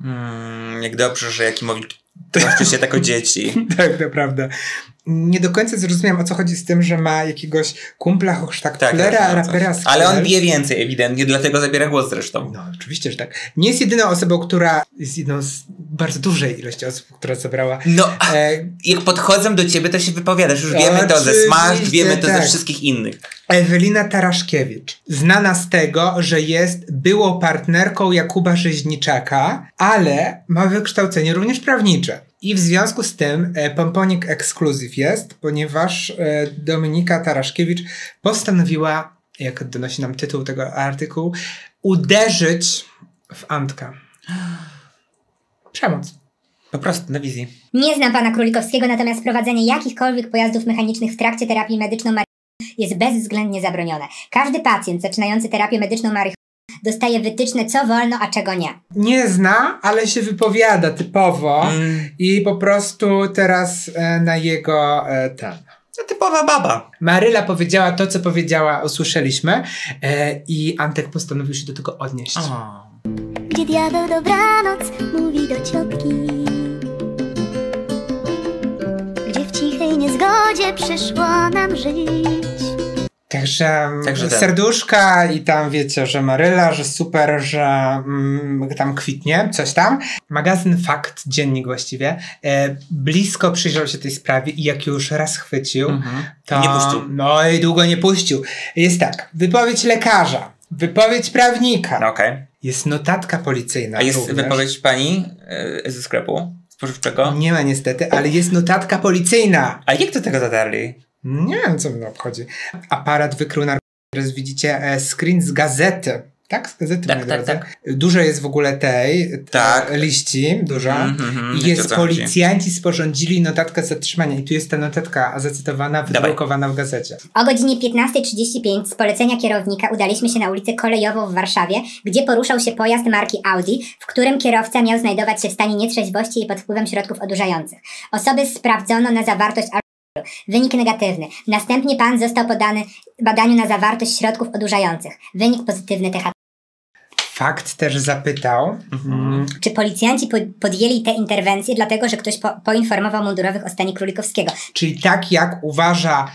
Hmm, jak dobrze, że Jakimowicz troszczy się tak o dzieci. Tak, to prawda. Nie do końca zrozumiałem, o co chodzi z tym, że ma jakiegoś kumpla Hochstaplera, tak, rapera z ale on wie więcej ewidentnie, dlatego zabiera głos zresztą. No, oczywiście, że tak. Nie jest jedyną osobą, która jest jedną z bardzo dużej ilości osób, która zabrała... No, e... jak podchodzą do ciebie, to się wypowiadasz. Już wiemy to ze Smash, wiemy to tak. ze wszystkich innych. Ewelina Taraszkiewicz, znana z tego, że jest byłą partnerką Jakuba Rzeźniczaka, ale ma wykształcenie również prawnicze. I w związku z tym e, Pomponik Exclusive jest, ponieważ e, Dominika Taraszkiewicz postanowiła, jak donosi nam tytuł tego artykułu, uderzyć w Antka. Przemoc. Po prostu na wizji. Nie znam pana Królikowskiego, natomiast prowadzenie jakichkolwiek pojazdów mechanicznych w trakcie terapii medyczną marihuany jest bezwzględnie zabronione. Każdy pacjent zaczynający terapię medyczną marihuany dostaje wytyczne, co wolno, a czego nie. Nie zna, ale się wypowiada typowo mm. i po prostu teraz e, na jego e, ten... No, typowa baba. Maryla powiedziała to, co powiedziała, usłyszeliśmy e, i Antek postanowił się do tego odnieść. Oh. Gdzie diabeł dobranoc mówi do ciotki, gdzie w cichej niezgodzie przyszło nam żyć. Także, Także serduszka i tam wiecie, że Maryla, że super, że mm, tam kwitnie, coś tam. Magazyn Fakt, dziennik właściwie, e, blisko przyjrzał się tej sprawie i jak już raz chwycił, mhm. to... Nie puścił. No i długo nie puścił. Jest tak, wypowiedź lekarza, wypowiedź prawnika, no, okay. jest notatka policyjna. A jest również. wypowiedź pani e, ze sklepu spożywczego? Nie ma niestety, ale jest notatka policyjna. A jak do tego zadarli? Nie wiem, co mnie obchodzi. Aparat wykrył narkotyki. Teraz widzicie e, screen z gazety. Tak? Z gazety, tak, moi tak, drodzy. tak. Dużo jest w ogóle tej tak. liści, dużo. Mm, mm, mm, I jest policjanci sporządzili notatkę zatrzymania. I tu jest ta notatka zacytowana, wydrukowana w gazecie. O godzinie piętnasta trzydzieści pięć z polecenia kierownika udaliśmy się na ulicę Kolejową w Warszawie, gdzie poruszał się pojazd marki Audi, w którym kierowca miał znajdować się w stanie nietrzeźwości i pod wpływem środków odurzających. Osoby sprawdzono na zawartość alkoholu. Wynik negatywny. Następnie pan został poddany badaniu na zawartość środków odurzających. Wynik pozytywny T H C. Fakt też zapytał, mhm. czy policjanci po podjęli te interwencje, dlatego że ktoś po poinformował mundurowych o stanie Królikowskiego. Czyli tak jak uważa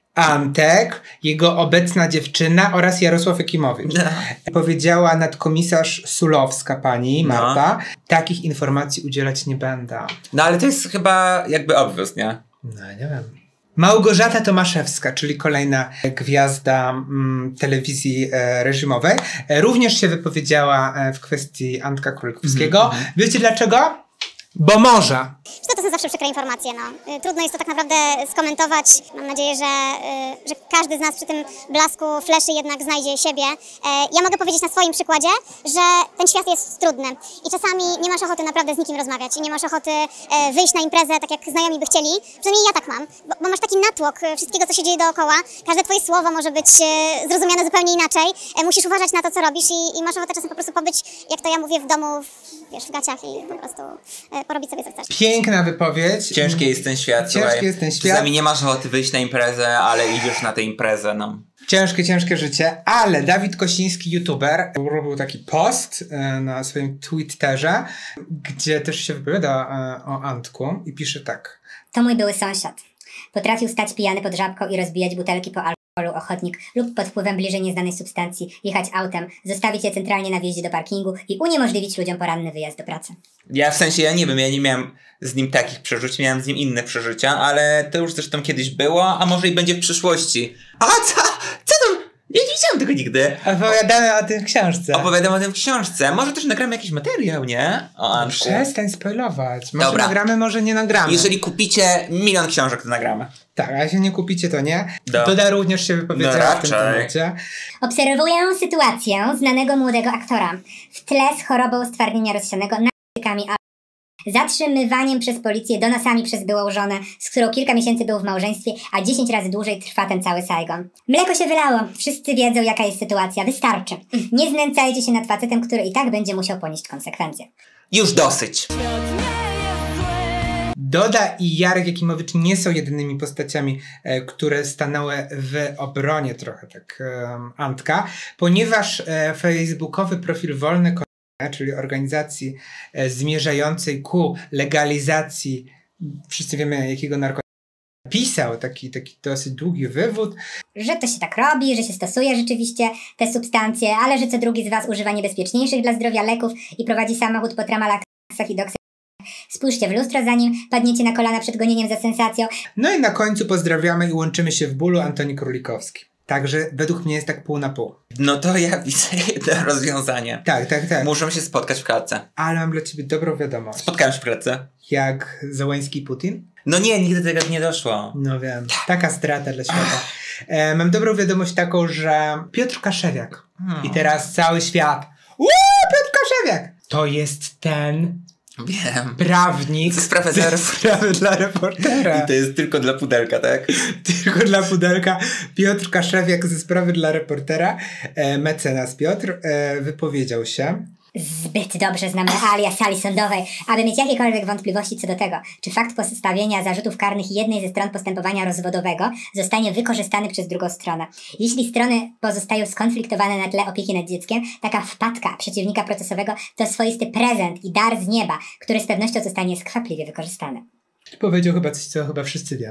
Antek, jego obecna dziewczyna oraz Jarosław Jakimowicz. No. Powiedziała nadkomisarz Sulowska, pani Marta, no. takich informacji udzielać nie będę. No ale to jest chyba jakby obvious, nie? No nie wiem. Małgorzata Tomaszewska, czyli kolejna gwiazda mm, telewizji e, reżimowej, e, również się wypowiedziała e, w kwestii Antka Królikowskiego. Mm -hmm. Wiecie dlaczego? Bo może. No to są zawsze przykre informacje, no. Trudno jest to tak naprawdę skomentować. Mam nadzieję, że, że każdy z nas przy tym blasku fleszy jednak znajdzie siebie. Ja mogę powiedzieć na swoim przykładzie, że ten świat jest trudny i czasami nie masz ochoty naprawdę z nikim rozmawiać i nie masz ochoty wyjść na imprezę tak jak znajomi by chcieli. Przynajmniej ja tak mam, bo, bo masz taki natłok wszystkiego, co się dzieje dookoła. Każde twoje słowo może być zrozumiane zupełnie inaczej. Musisz uważać na to, co robisz i, i masz ochotę czasem po prostu pobyć, jak to ja mówię, w domu, w, wiesz, w gaciach i po prostu porobić sobie co chcesz. Piękna wypowiedź. Ciężki jest ten świat. Ciężki słuchaj. jest ten świat. Czasami nie masz ochoty wyjść na imprezę, ale idziesz na tę imprezę, no. Ciężkie, ciężkie życie, ale Dawid Kosiński, youtuber, robił taki post e, na swoim Twitterze, gdzie też się wypowiada e, o Antku i pisze tak. To mój były sąsiad. Potrafił stać pijany pod żabką i rozbijać butelki po alkoholu, ochotnik lub pod wpływem bliżej nieznanej substancji, jechać autem, zostawić je centralnie na wjeździe do parkingu i uniemożliwić ludziom poranny wyjazd do pracy. Ja w sensie, ja nie wiem, ja nie miałem z nim takich przeżyć, miałem z nim inne przeżycia, ale to już zresztą kiedyś było, a może i będzie w przyszłości. A co? Co tam? Ja nie widziałem tego nigdy. Opowiadamy o tym w książce. Opowiadam o tym w książce. Może też nagramy jakiś materiał, nie? O Antku. Przestań spoilować. Może Dobra. nagramy, może nie nagramy. Jeżeli kupicie milion książek, to nagramy. Tak, a jeśli nie kupicie, to nie. Do. Doda również się wypowiedziała no w tym temacie. Obserwuję sytuację znanego młodego aktora. W tle z chorobą stwardnienia rozsianego, narkotykami, zatrzymywaniem przez policję, donosami przez byłą żonę, z którą kilka miesięcy był w małżeństwie, a dziesięć razy dłużej trwa ten cały Saigon. Mleko się wylało. Wszyscy wiedzą, jaka jest sytuacja. Wystarczy. Nie znęcajcie się nad facetem, który i tak będzie musiał ponieść konsekwencje. Już dosyć. Doda i Jarek Jakimowicz nie są jedynymi postaciami, e, które stanęły w obronie trochę tak e, Antka, ponieważ e, facebookowy profil Wolny Korea, czyli organizacji e, zmierzającej ku legalizacji, wszyscy wiemy jakiego narkotyku, pisał taki, taki dosyć długi wywód. Że to się tak robi, że się stosuje rzeczywiście te substancje, ale że co drugi z was używa niebezpieczniejszych dla zdrowia leków i prowadzi samochód po tramalaksach i doksach. Spójrzcie w lustro, zanim padniecie na kolana przed gonieniem za sensacją. No i na końcu pozdrawiamy i łączymy się w bólu Antoni Królikowski. Także według mnie jest tak pół na pół. No to ja widzę jedno rozwiązanie. Tak, tak, tak. Muszą się spotkać w klatce. Ale mam dla ciebie dobrą wiadomość. Spotkałem się w klatce. Jak Zełański i Putin? No nie, nigdy tego nie doszło. No wiem, taka strata dla świata. E, mam dobrą wiadomość taką, że Piotr Kaszewiak hmm. i teraz cały świat. Uuu, Piotr Kaszewiak! To jest ten... Wiem. Prawnik. Ze sprawy dla, ze sprawy dla reportera. I to jest tylko dla pudelka, tak? Tylko dla pudelka. Piotr Kaszewiak ze sprawy dla reportera, e, mecenas Piotr, e, wypowiedział się. Zbyt dobrze znamy realia sali sądowej, aby mieć jakiekolwiek wątpliwości co do tego, czy fakt postawienia zarzutów karnych jednej ze stron postępowania rozwodowego zostanie wykorzystany przez drugą stronę. Jeśli strony pozostają skonfliktowane na tle opieki nad dzieckiem, taka wpadka przeciwnika procesowego to swoisty prezent i dar z nieba, który z pewnością zostanie skwapliwie wykorzystany. Powiedział chyba coś, co chyba wszyscy wiemy.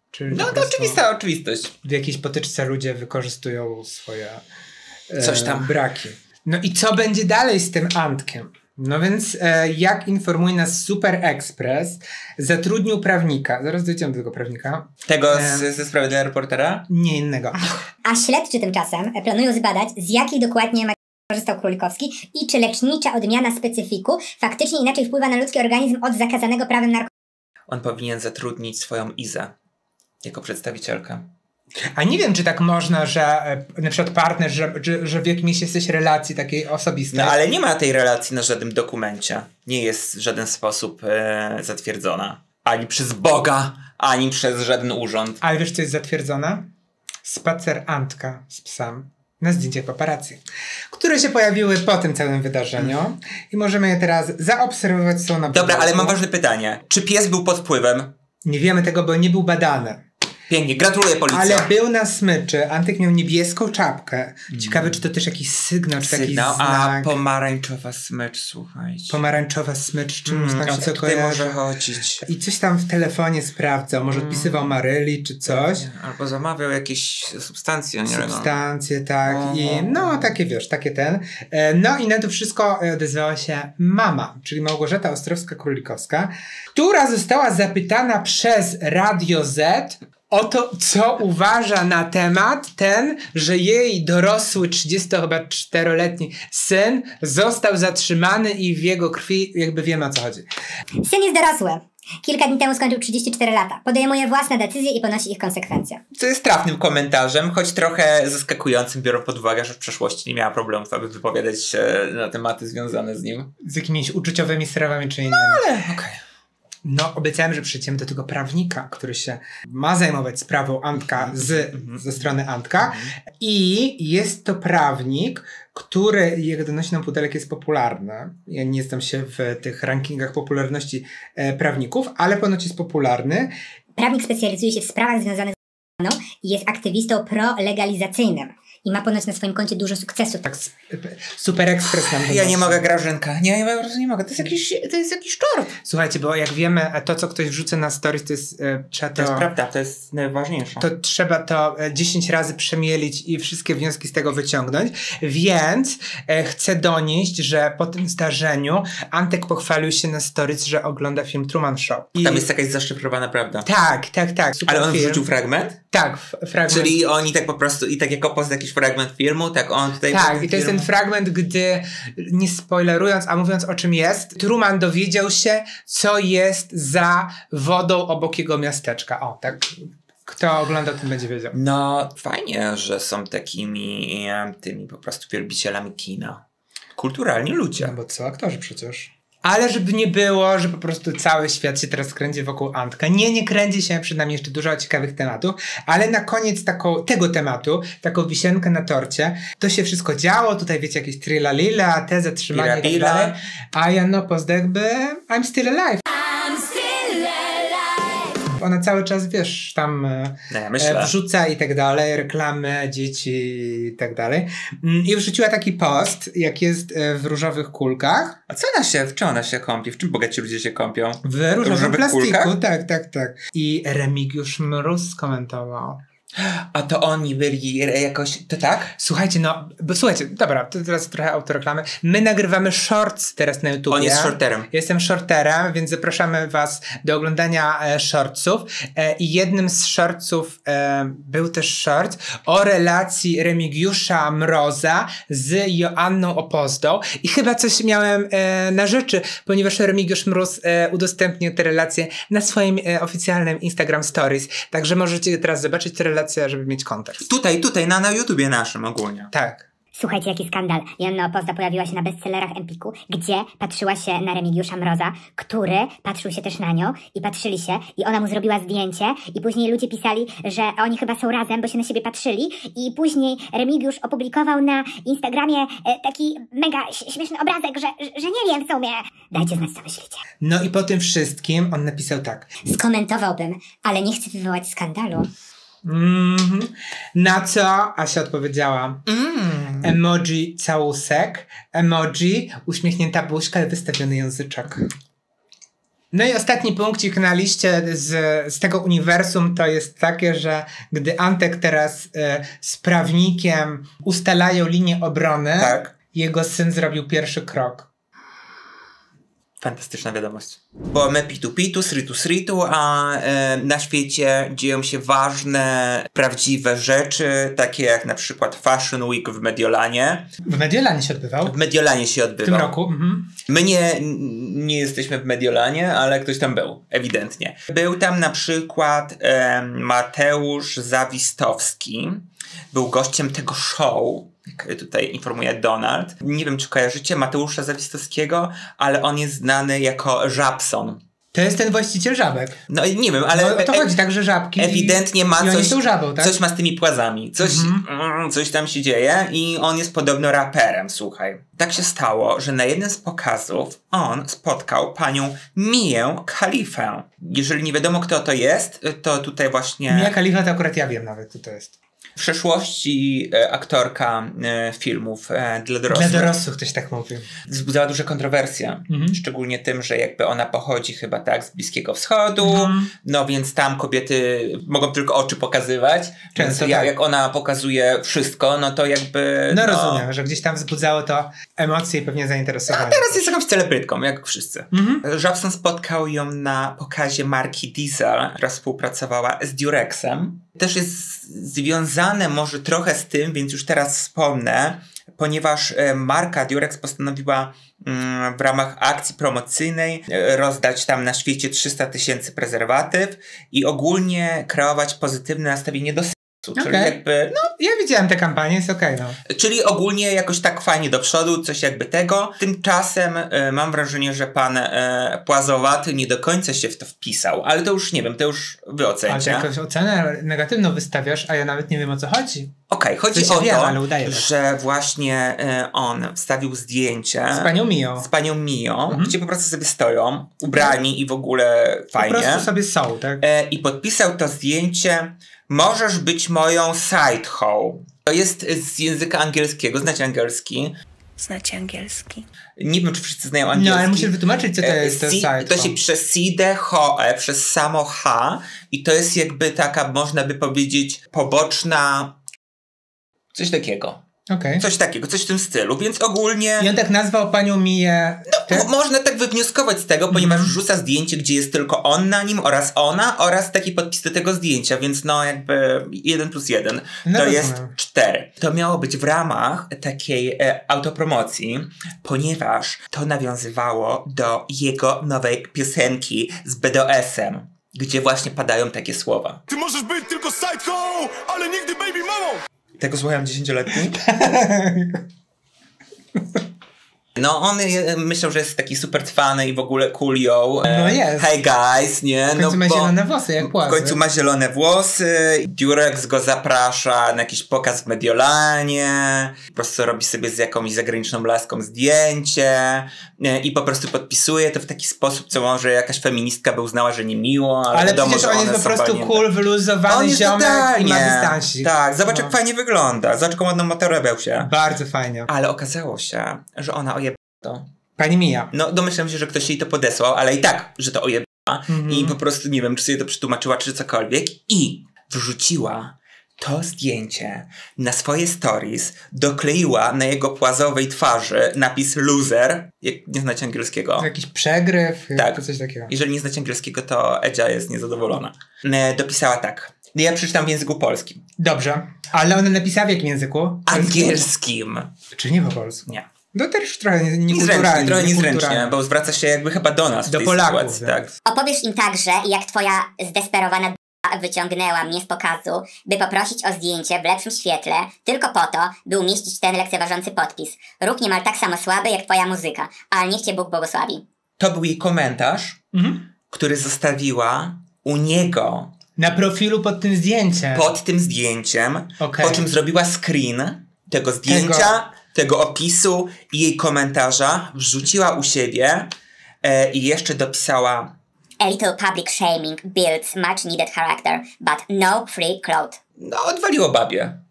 Czyli no to oczywista oczywistość. W jakiejś potyczce ludzie wykorzystują swoje e, Coś tam. braki. No i co będzie dalej z tym Antkiem? No więc e, jak informuje nas Super Express, zatrudnił prawnika. Zaraz dojdziemy do tego prawnika. Tego e, z, ze sprawy dla reportera? Nie innego. A śledczy tymczasem planują zbadać, z jakiej dokładnie makijażu korzystał Królikowski i czy lecznicza odmiana specyfiku faktycznie inaczej wpływa na ludzki organizm od zakazanego prawem narkotyków. On powinien zatrudnić swoją Izę jako przedstawicielkę. A nie wiem, czy tak można, że e, na przykład partner, że, że, że w jakimś jesteś relacji takiej osobistej. No ale nie ma tej relacji na żadnym dokumencie. Nie jest w żaden sposób e, zatwierdzona. Ani przez Boga, ani przez żaden urząd. Ale wiesz, co jest zatwierdzone? Spacer Antka z psem na zdjęciach paparazzi, które się pojawiły po tym całym wydarzeniu hmm. i możemy je teraz zaobserwować. Są na Dobra, ale mam ważne pytanie. Czy pies był pod wpływem? Nie wiemy tego, bo nie był badany. Pięknie, gratuluję policja. Ale był na smyczy. Antek miał niebieską czapkę. Ciekawe, mm. czy to też jakiś sygnał, czy sygnał, taki znak. A pomarańczowa smycz, słuchajcie. Pomarańczowa smycz, czym mm, znaczy, co tutaj może chodzić. I coś tam w telefonie sprawdzał. Może mm. odpisywał Maryli, czy coś. Albo zamawiał jakieś substancje. Nie substancje, tak. O, I no, takie wiesz, takie ten. No i na to wszystko odezwała się mama, czyli Małgorzata Ostrowska-Królikowska, która została zapytana przez Radio Z o to, co uważa na temat ten, że jej dorosły trzydziestoczteroletni syn został zatrzymany i w jego krwi jakby wiemy, o co chodzi. Syn jest dorosły. Kilka dni temu skończył trzydzieści cztery lata. Podejmuje własne decyzje i ponosi ich konsekwencje. Co jest trafnym komentarzem, choć trochę zaskakującym, biorąc pod uwagę, że w przeszłości nie miała problemów, aby wypowiadać się na tematy związane z nim. Z jakimiś uczuciowymi sprawami czy innymi. No ale okej. Okay. No, obiecałem, że przyjdziemy do tego prawnika, który się ma zajmować sprawą Antka z, ze strony Antka. I jest to prawnik, który, jak donosi nam Pudelek, jest popularny. Ja nie znam się w tych rankingach popularności e, prawników, ale ponoć jest popularny. Prawnik specjalizuje się w sprawach związanych z marihuaną i jest aktywistą prolegalizacyjnym. I ma ponoć na swoim koncie dużo sukcesów. Tak, Super Express nam Ja nie mogę, Grażynka. Nie, ja po prostu nie mogę. To jest jakiś, to jest jakiś czort. Słuchajcie, bo jak wiemy, to co ktoś wrzuca na stories, to jest... E, trzeba to, to jest prawda, to jest najważniejsze. To trzeba to dziesięć razy przemielić i wszystkie wnioski z tego wyciągnąć. Więc e, chcę donieść, że po tym zdarzeniu Antek pochwalił się na stories, że ogląda film Truman Show. I... Tam jest jakaś zaszyfrowana prawda. Tak, tak, tak. Super Ale on film. Wrzucił fragment? Tak, fragment. Czyli oni tak po prostu, i tak jako post jakiś fragment filmu, tak on tutaj... Tak, i to jest ten fragment, gdy, nie spoilerując, a mówiąc o czym jest, Truman dowiedział się, co jest za wodą obok jego miasteczka. O, tak. Kto ogląda, ten będzie wiedział. No, fajnie, że są takimi tymi po prostu wielbicielami kina. Kulturalni ludzie. No bo co, aktorzy przecież. Ale żeby nie było, że po prostu cały świat się teraz kręci wokół Antka. Nie, nie kręci się, przed nami jeszcze dużo ciekawych tematów, ale na koniec taką, tego tematu, taką wisienkę na torcie, to się wszystko działo, tutaj wiecie, jakieś trillalila, te zatrzymanie i tak dalej. A ja no post jakby I'm still alive. I'm still alive. Ona cały czas, wiesz, tam no ja myślę. wrzuca i tak dalej, reklamy, dzieci i tak dalej. I wrzuciła taki post, jak jest w różowych kulkach. A co ona się, w czym ona się kąpi? W czym bogaci ludzie się kąpią? W różowym plastiku, kulkach? tak, tak, tak. I Remigiusz Mróz skomentował. A to oni byli jakoś, to tak? Słuchajcie, no, bo słuchajcie, dobra, to teraz trochę autoreklamy. My nagrywamy shorts teraz na YouTubie. On jest shorterem. Jestem shorterem, więc zapraszamy was do oglądania e, shortsów. E, I jednym z shortsów e, był też short o relacji Remigiusza Mroza z Joanną Opozdą. I chyba coś miałem e, na rzeczy, ponieważ Remigiusz Mróz e, udostępnił te relacje na swoim e, oficjalnym Instagram Stories. Także możecie teraz zobaczyć te relacje, żeby mieć kontekst. Tutaj, tutaj, na, na YouTubie naszym ogólnie. Tak. Słuchajcie, jaki skandal. Joanna Opozda pojawiła się na bestsellerach Empiku, gdzie patrzyła się na Remigiusza Mroza, który patrzył się też na nią i patrzyli się i ona mu zrobiła zdjęcie i później ludzie pisali, że oni chyba są razem, bo się na siebie patrzyli i później Remigiusz opublikował na Instagramie e, taki mega śmieszny obrazek, że, że nie wiem w sumie. Dajcie znać, co myślicie. No i po tym wszystkim on napisał tak. Skomentowałbym, ale nie chcę wywołać skandalu. Mm-hmm. Na co Asia odpowiedziała mm. emoji całusek, emoji uśmiechnięta buźka, wystawiony języczek. No i ostatni punkcik na liście z, z tego uniwersum to jest takie, że gdy Antek teraz y, z prawnikiem ustalają linię obrony, tak. jego syn zrobił pierwszy krok. Fantastyczna wiadomość. Bo my pitu pitu, sritu sritu, a e, na świecie dzieją się ważne, prawdziwe rzeczy, takie jak na przykład Fashion Week w Mediolanie. W Mediolanie się odbywał? W Mediolanie się odbywał. W tym roku. Mhm. My nie, nie jesteśmy w Mediolanie, ale ktoś tam był, ewidentnie. Był tam na przykład e, Mateusz Zawistowski. Był gościem tego show. Tutaj informuje Donald. Nie wiem, czy kojarzycie Mateusza Zawistowskiego, ale on jest znany jako Żabson. To jest ten właściciel żabek. No nie wiem, ale... No, to chodzi tak, że żabki ewidentnie ma i coś, są żabą, tak? coś ma z tymi płazami. Coś, mm-hmm. mm, coś tam się dzieje i on jest podobno raperem, słuchaj. Tak się stało, że na jednym z pokazów on spotkał panią Mię Khalifę. Jeżeli nie wiadomo, kto to jest, to tutaj właśnie... Mia Khalifa to akurat ja wiem nawet, kto to jest. W przeszłości e, aktorka e, filmów e, dla dorosłych. Dla dorosłych ktoś tak mówi. Wzbudzała duże kontrowersje. Mhm. Szczególnie tym, że jakby ona pochodzi chyba tak z Bliskiego Wschodu. Mhm. No więc tam kobiety mogą tylko oczy pokazywać. Często więc tak. Jak ona pokazuje wszystko, no to jakby... No, no rozumiem, że gdzieś tam wzbudzało to emocje i pewnie zainteresowanie. A teraz jest jakąś celebrytką, jak wszyscy. Mhm. Żabson spotkał ją na pokazie marki Diesel, która współpracowała z Durexem. Też jest związane może trochę z tym, więc już teraz wspomnę, ponieważ marka Durex postanowiła w ramach akcji promocyjnej rozdać tam na świecie trzysta tysięcy prezerwatyw i ogólnie kreować pozytywne nastawienie do seksu. Okay. Czyli jakby, no, ja widziałem tę kampanię, jest okej, okay, no. Czyli ogólnie jakoś tak fajnie do przodu, coś jakby tego. Tymczasem e, mam wrażenie, że pan e, Płazowaty nie do końca się w to wpisał, ale to już nie wiem, to już wy ocencie. Ale jakąś ocenę negatywną wystawiasz, a ja nawet nie wiem, o co chodzi. Okej, okay, chodzi o wiem, to, że właśnie e, on wstawił zdjęcie z panią Miją, z panią Miją mhm. gdzie po prostu sobie stoją, ubrani tak. i w ogóle fajnie. Po prostu sobie są, tak? E, I podpisał to zdjęcie: możesz być moją side-hoe. To jest z języka angielskiego. Znacie angielski? Znacie angielski. Nie wiem, czy wszyscy znają angielski. No, ale musisz wytłumaczyć, co to jest to side-hoe. To się przez side hoe, przez samo H i to jest jakby taka, można by powiedzieć, poboczna... Coś takiego. Okay. Coś takiego, coś w tym stylu, więc ogólnie... I on tak nazwał panią Miję... No, mo- można tak wywnioskować z tego, mm. ponieważ rzuca zdjęcie, gdzie jest tylko on na nim oraz ona oraz taki podpis do tego zdjęcia, więc no jakby jeden plus jeden no to rozumiem. jest cztery. To miało być w ramach takiej e, autopromocji, ponieważ to nawiązywało do jego nowej piosenki z B D O S-em, gdzie właśnie padają takie słowa. Ty możesz być tylko sideco, ale nigdy baby mamą! Tego słuchałem dziesięcioletni? No on myślał, że jest taki super cwany i w ogóle cool yo. No jest. Hey guys, nie? W końcu no, ma zielone włosy, jak płazy. W końcu ma zielone włosy. Durex go zaprasza na jakiś pokaz w Mediolanie. Po prostu robi sobie z jakąś zagraniczną laską zdjęcie i po prostu podpisuje to w taki sposób, co może jakaś feministka by uznała, że niemiło. Ale, ale wiadomo, przecież on jest po prostu cool, wyluzowany ziomek i ma dystansik. Tak, zobacz no. jak fajnie wygląda. Zobacz jaką ładną motorebeł się. Bardzo fajnie. Ale okazało się, że ona ojebała to. Pani Mija. No domyślam się, że ktoś jej to podesłał, ale i tak, że to ojebała. Mm-hmm. I po prostu nie wiem, czy sobie to przetłumaczyła, czy cokolwiek. I wrzuciła to zdjęcie na swoje stories, dokleiła na jego płazowej twarzy napis loser. Jak nie znacie angielskiego. Jakiś przegryw, tak. coś takiego. Jeżeli nie znacie angielskiego, to Edzia jest niezadowolona. Dopisała tak. Ja przeczytam w języku polskim. Dobrze. Ale ona napisała w jakim języku? Angielskim. Czy nie po polsku? Nie. No też trochę niekulturalnie. Niezręcznie, trochę niezręcznie, bo zwraca się jakby chyba do nas do w tej Polaków, sytuacji. Tak. Opowiesz im także, jak twoja zdesperowana d***a wyciągnęła mnie z pokazu, by poprosić o zdjęcie w lepszym świetle, tylko po to, by umieścić ten lekceważący podpis. Ruch niemal tak samo słaby jak twoja muzyka, ale niech cię Bóg błogosławi. To był jej komentarz, mhm. który zostawiła u niego na profilu pod tym zdjęciem. Pod tym zdjęciem, okay. Po czym zrobiła screen tego zdjęcia, tego, tego opisu i jej komentarza, wrzuciła u siebie e, i jeszcze dopisała: A little public shaming builds much needed character, but no free clout. No, odwaliło babie.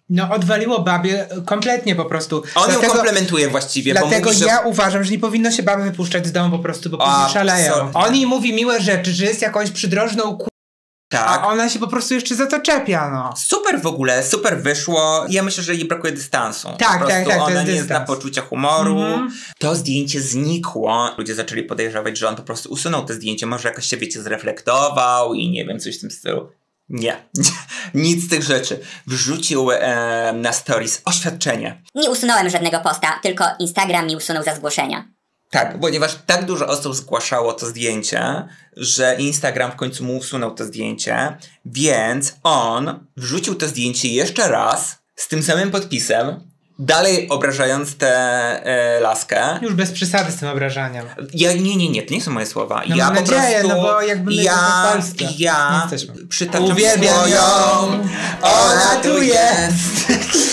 No odwaliło babie kompletnie po prostu. On ją komplementuje właściwie. Dlatego bo mówi, ja że... uważam, że nie powinno się baby wypuszczać z domu po prostu, bo później szaleją. On jej mówi miłe rzeczy, że jest jakąś przydrożną ku... Tak. A ona się po prostu jeszcze za to czepia, no. Super w ogóle, super wyszło. Ja myślę, że jej brakuje dystansu. Tak, po prostu tak, tak, ona nie dystans. zna poczucia humoru. Mm-hmm. To zdjęcie znikło. Ludzie zaczęli podejrzewać, że on po prostu usunął to zdjęcie. Może jakoś się, wiecie, zreflektował i nie wiem, coś w tym stylu. Nie. Nic z tych rzeczy. Wrzucił e, na stories oświadczenie. Nie usunąłem żadnego posta, tylko Instagram mi usunął za zgłoszenia. Tak, ponieważ tak dużo osób zgłaszało to zdjęcie, że Instagram w końcu mu usunął to zdjęcie, więc on wrzucił to zdjęcie jeszcze raz z tym samym podpisem, dalej obrażając tę e, laskę. Już bez przesady z tym obrażaniem. Ja, nie, nie, nie, to nie są moje słowa. No ja mam po nadzieję, prostu, no bo jakby my ja, w Polsce ja przytaczam uwielbiam swoją, ją, ona tu jest.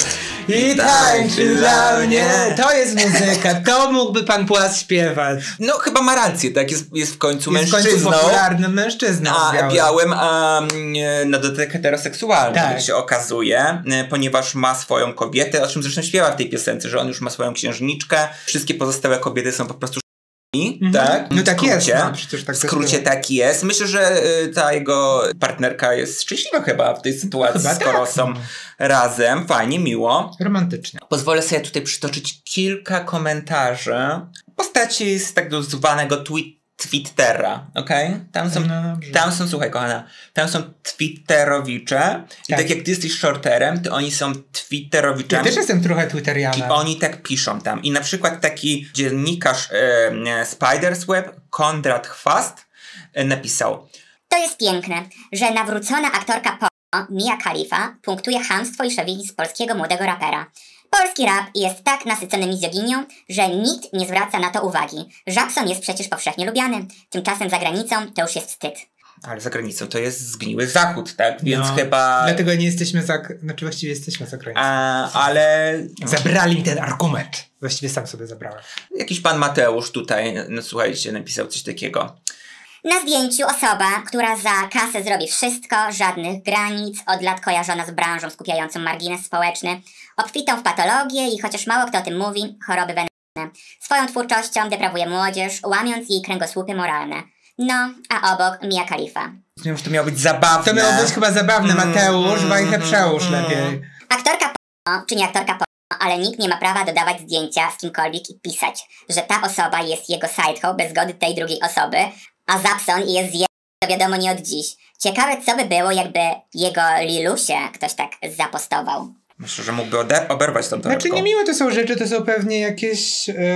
I tańczy dla mnie. To jest muzyka, to mógłby pan Płas śpiewać. No chyba ma rację, tak? Jest, jest w końcu jest mężczyzną. Jest popularnym mężczyzną. A białym, białym a, na dodatek heteroseksualnym, tak. jak się okazuje, ponieważ ma swoją kobietę, o czym zresztą śpiewa w tej piosence, że on już ma swoją księżniczkę. Wszystkie pozostałe kobiety są po prostu Mhm. tak? No tak skrócie, jest. No, przecież tak w skrócie tak jest. Myślę, że y, ta jego partnerka jest szczęśliwa chyba w tej sytuacji, chyba skoro tak. są razem. Fajnie, miło. Romantycznie. Pozwolę sobie tutaj przytoczyć kilka komentarzy w postaci z tak zwanego tweet Twittera, okej? Okay? Tam są, no, tam są, słuchaj kochana, tam są twitterowicze i tak. tak jak ty jesteś shorterem, to oni są twitterowiczami. Ja też jestem trochę twitterianem. I oni tak piszą tam. I na przykład taki dziennikarz e, Spider's Web, Konrad Chwast, e, napisał: To jest piękne, że nawrócona aktorka porno Mia Khalifa punktuje chamstwo i szowinizm polskiego młodego rapera. Polski rap jest tak nasycony mizoginią, że nikt nie zwraca na to uwagi. Żabson jest przecież powszechnie lubiany. Tymczasem za granicą to już jest wstyd. Ale za granicą to jest zgniły zachód, tak? Więc no, chyba... Dlatego nie jesteśmy za... Znaczy właściwie jesteśmy za granicą. A, ale... Zabrali mi ten argument. Właściwie sam sobie zabrałem. Jakiś pan Mateusz tutaj, no słuchajcie, napisał coś takiego. Na zdjęciu osoba, która za kasę zrobi wszystko, żadnych granic, od lat kojarzona z branżą skupiającą margines społeczny, obfitą w patologię i chociaż mało kto o tym mówi, choroby weneryczne. Swoją twórczością deprawuje młodzież, łamiąc jej kręgosłupy moralne. No, a obok Mia Khalifa. Już to miało być zabawne. To miało być chyba zabawne, Mateusz, mm, wajchę przełóż mm, lepiej. Aktorka porno, czy nie aktorka porno, ale nikt nie ma prawa dodawać zdjęcia z kimkolwiek i pisać, że ta osoba jest jego sidehoe bez zgody tej drugiej osoby, a Żabson jest z to wiadomo nie od dziś. Ciekawe, co by było, jakby jego Lilusie ktoś tak zapostował. Myślę, że mógłby ode- oberwać tą torebką. Znaczy niemiłe to są rzeczy, to są pewnie jakieś... E,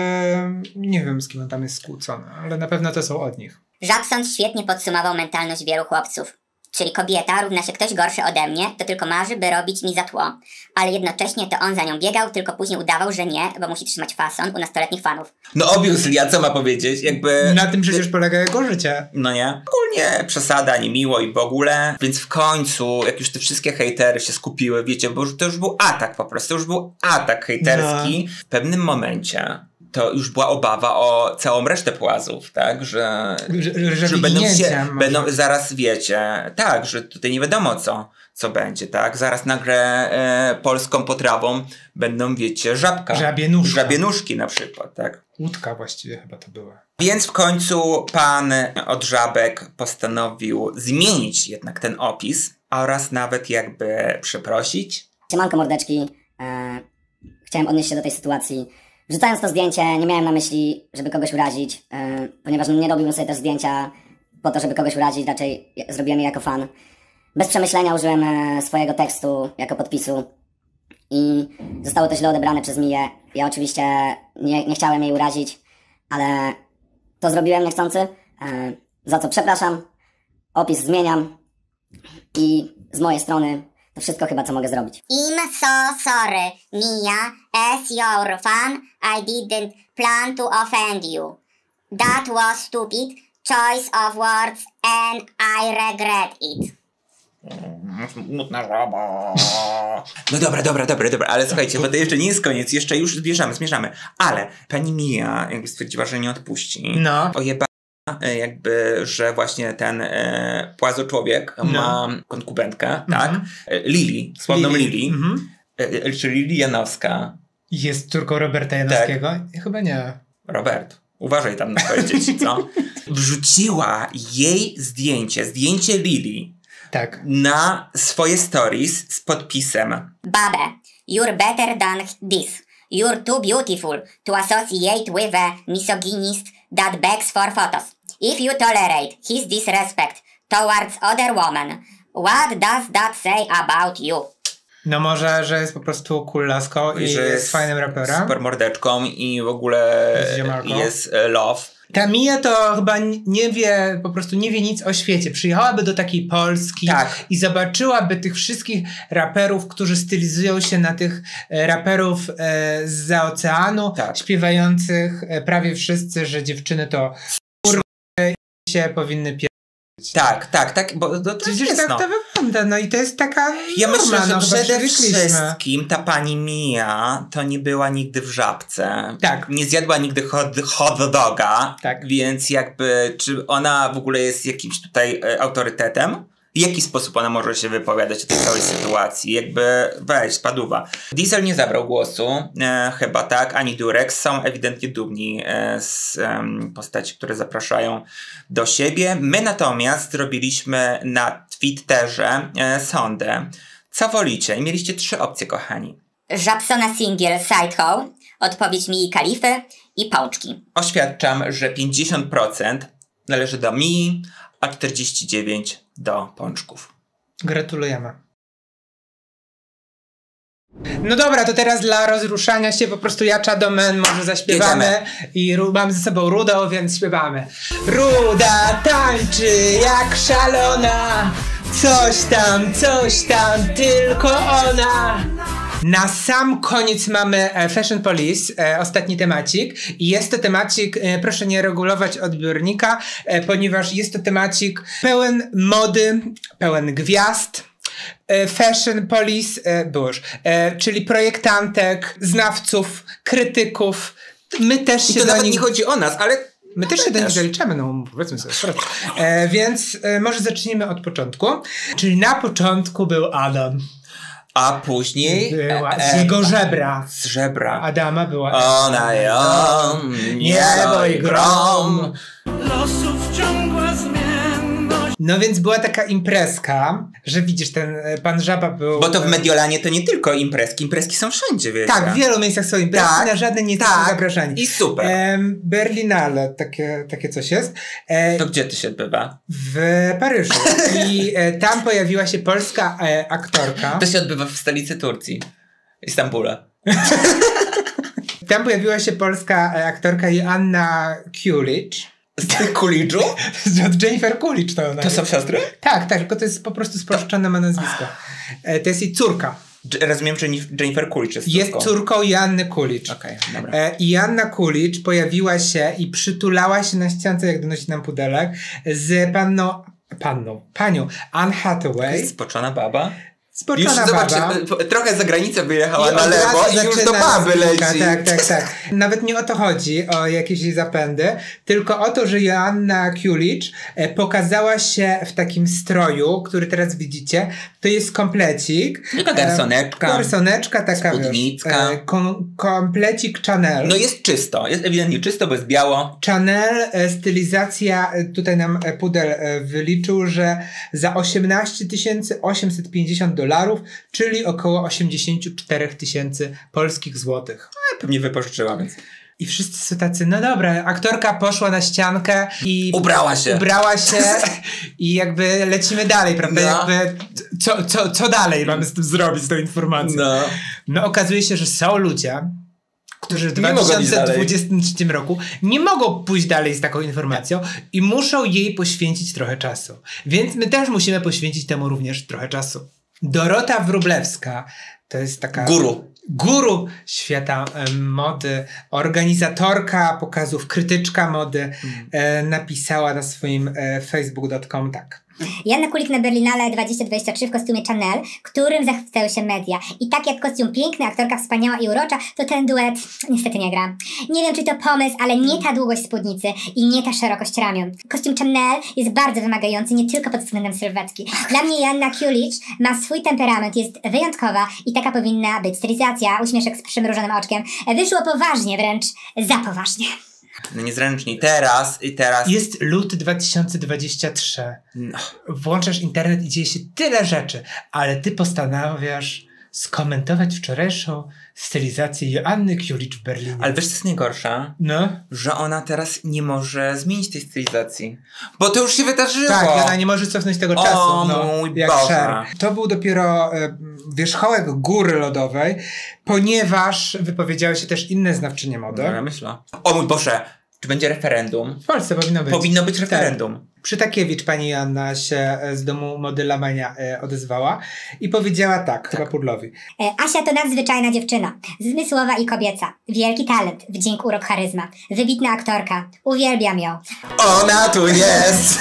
nie wiem, z kim on tam jest skłócony, ale na pewno to są od nich. Żabson świetnie podsumował mentalność wielu chłopców. Czyli kobieta równa się ktoś gorszy ode mnie, to tylko marzy, by robić mi za tło. Ale jednocześnie to on za nią biegał, tylko później udawał, że nie, bo musi trzymać fason u nastoletnich fanów. No obviously, a co ma powiedzieć? Jakby... Na tym przecież polega jego życie. No nie? Ogólnie przesada, niemiło i w ogóle. Więc w końcu, jak już te wszystkie hejtery się skupiły, wiecie, bo to już był atak po prostu, to już był atak hejterski. No. W pewnym momencie to już była obawa o całą resztę Płazów, tak? Że, że, że, że będą, się, będą zaraz, wiecie, tak, że tutaj nie wiadomo co, co będzie, tak? Zaraz nagle e, polską potrawą będą, wiecie, żabka. Żabienuszka. Żabienuszki na przykład, tak? Łódka właściwie chyba to była. Więc w końcu pan od żabek postanowił zmienić jednak ten opis oraz nawet jakby przeprosić. Siemanko mordeczki, e, chciałem odnieść się do tej sytuacji. Wrzucając to zdjęcie, nie miałem na myśli, żeby kogoś urazić, yy, ponieważ nie robiłbym sobie też zdjęcia po to, żeby kogoś urazić, raczej zrobiłem je jako fan. Bez przemyślenia użyłem e, swojego tekstu jako podpisu i zostało to źle odebrane przez Miję. Ja oczywiście nie, nie chciałem jej urazić, ale to zrobiłem niechcący, yy, za co przepraszam, opis zmieniam i z mojej strony to wszystko chyba, co mogę zrobić. I'm so sorry, Mia, as your fan, I didn't plan to offend you. That was stupid choice of words and I regret it. Smutna żaba. No dobra, dobra, dobra, dobra, ale słuchajcie, bo to jeszcze nie jest koniec, jeszcze już zmierzamy, zmierzamy. Ale pani Mia jakby stwierdziła, że nie odpuści. No. Ojeba, jakby, że właśnie ten e, płazo człowiek no. ma konkubentkę, mm-hmm. tak? Lili, sławną Lili. Lili. Mm-hmm. E, czy Lili Janowska. Jest córką Roberta Janowskiego? Tak. Chyba nie. Robert, uważaj tam na swoje dzieci, co? Wrzuciła jej zdjęcie, zdjęcie Lili tak. na swoje stories z podpisem Babe, you're better than this. You're too beautiful to associate with a misogynist that begs for photos. If you tolerate his disrespect towards other women, what does that say about you? No może, że jest po prostu cool laską i, i że jest, jest fajnym raperem. Super mordeczką i w ogóle jest, jest love. Ta Mia to chyba nie wie, po prostu nie wie nic o świecie. Przyjechałaby do takiej Polski tak. i zobaczyłaby tych wszystkich raperów, którzy stylizują się na tych raperów e, zza oceanu, tak. śpiewających e, prawie wszyscy, że dziewczyny to kurwa się powinny pierdolić. Tak, tak, tak, bo to, to przecież jest, tak no. to wygląda, no i to jest taka ja norma, myślę, że no, przede wszystkim ta pani Mia to nie była nigdy w Żabce. Tak. Nie zjadła nigdy hot, hot doga, tak. Więc jakby, czy ona w ogóle jest jakimś tutaj e, autorytetem? W jaki sposób ona może się wypowiadać o tej całej sytuacji? Jakby, weź, spaduwa. Diesel nie zabrał głosu, e, chyba tak, ani Durek. Są ewidentnie dumni e, z e, postaci, które zapraszają do siebie. My natomiast zrobiliśmy na Twitterze e, sondę. Co wolicie? I mieliście trzy opcje, kochani. Żabsona Singiel Sidehoe, odpowiedź Mii Kalify i Pączki. Oświadczam, że pięćdziesiąt procent należy do Mii, a czterdzieści dziewięć procent do Pączków. Gratulujemy. No dobra, to teraz dla rozruszania się po prostu ja, Chadomen, może zaśpiewamy. Jedziemy. I mam ze sobą Rudą, więc śpiewamy. Ruda tańczy jak szalona, coś tam, coś tam, tylko ona. Na sam koniec mamy Fashion Police, e, ostatni temacik. I jest to temacik, e, proszę nie regulować odbiornika, e, ponieważ jest to temacik pełen mody, pełen gwiazd. E, Fashion Police, e, było już, e, czyli projektantek, znawców, krytyków. My też I się to do nawet nich... nie chodzi o nas, ale... My też się do nich zaliczamy, no powiedzmy sobie. E, więc e, może zacznijmy od początku. Czyli na początku był Adam. A później była z e, jego żebra. Z żebra. Adama była. Ona ją, niebo i grom. Losów ciągła zmienność. No więc była taka imprezka, że widzisz, ten pan Żaba był... Bo to w Mediolanie to nie tylko imprezki, imprezki są wszędzie, wiecie. Tak, w wielu miejscach są imprezki, tak, na żadne nie jesteśmy tak, zapraszani. I super. E, Berlinale, takie, takie coś jest. E, to gdzie to się odbywa? W Paryżu. I e, tam pojawiła się polska e, aktorka. To się odbywa w stolicy Turcji. Istambule. Tam pojawiła się polska e, aktorka Joanna Coolidge. Z Coolidge'u? Od Jennifer Coolidge to ona. To są siostry? Tak, tak, tylko to jest po prostu spolszczone ma nazwisko. E, to jest jej córka. Rozumiem, że Jennifer Coolidge jest córką. Jest córką Joanny Coolidge. Okej, okay, dobra. E, I Joanna Coolidge pojawiła się i przytulała się na ściance, jak donosi nam Pudelek, z panną, panną, panią Anne Hathaway. Spoczona baba. Spoczona już baba. Zobaczcie, trochę za granicę wyjechała na lewo i już do baby leci. Tak, tak, tak. Nawet nie o to chodzi, o jakieś jej zapędy, tylko o to, że Joanna Coolidge e, pokazała się w takim stroju, który teraz widzicie. To jest komplecik. Taka garsoneczka. E, garsoneczka, taka spódnicka. Wiesz, e, kom, komplecik Chanel. No jest czysto, jest ewidentnie czysto, bo jest biało. Chanel, e, stylizacja, e, tutaj nam e, Pudel e, wyliczył, że za osiemnaście tysięcy osiemset pięćdziesiąt dolarów, czyli około osiemdziesiąt cztery tysięcy polskich złotych. No, pewnie wypożyczyła, więc... I wszyscy są tacy, no dobra, aktorka poszła na ściankę i... Ubrała się. Ubrała się i jakby lecimy dalej, prawda? No. Jakby, co, co, co dalej mamy z tym zrobić, z tą informacją? No. No okazuje się, że są ludzie, którzy w dwa tysiące dwudziestym trzecim roku nie mogą pójść dalej z taką informacją i muszą jej poświęcić trochę czasu. Więc my też musimy poświęcić temu również trochę czasu. Dorota Wróblewska to jest taka... Guru. Guru świata e, mody, organizatorka pokazów, krytyczka mody, mm. e, napisała na swoim e, facebook kropka com tak. Joanna Kulik na Berlinale dwadzieścia dwadzieścia trzy w kostiumie Chanel, którym zachwycają się media. I tak jak kostium piękny, aktorka wspaniała i urocza, to ten duet niestety nie gra. Nie wiem, czy to pomysł, ale nie ta długość spódnicy i nie ta szerokość ramion. Kostium Chanel jest bardzo wymagający, nie tylko pod względem sylwetki. Dla mnie Joanna Kulik ma swój temperament, jest wyjątkowa i taka powinna być stylizacja. Uśmieszek z przymrużonym oczkiem. Wyszło poważnie, wręcz za poważnie. No niezręczni. Teraz i teraz... Jest luty dwa tysiące dwudziesty trzeci. No. Włączasz internet i dzieje się tyle rzeczy, ale ty postanawiasz skomentować wczorajszą stylizację Joanny Kulik w Berlinie. Ale wiesz, co jest najgorsza? No. Że ona teraz nie może zmienić tej stylizacji. Bo to już się wydarzyło. Tak, ona nie może cofnąć tego czasu. O no, mój jak Boże. Cher. To był dopiero e, wierzchołek góry lodowej, ponieważ wypowiedziały się też inne znawczynie mody. No, ja myślę. O mój Boże, czy będzie referendum? W Polsce powinno być. Powinno być referendum. Tak. Przytakiewicz, pani Joanna, się z domu mody Lamania e, odezwała i powiedziała tak, tak. chyba Pudlowi. E, Asia to nadzwyczajna dziewczyna, zmysłowa i kobieca, wielki talent, wdzięk, urok, charyzma, wybitna aktorka, uwielbiam ją. Ona tu jest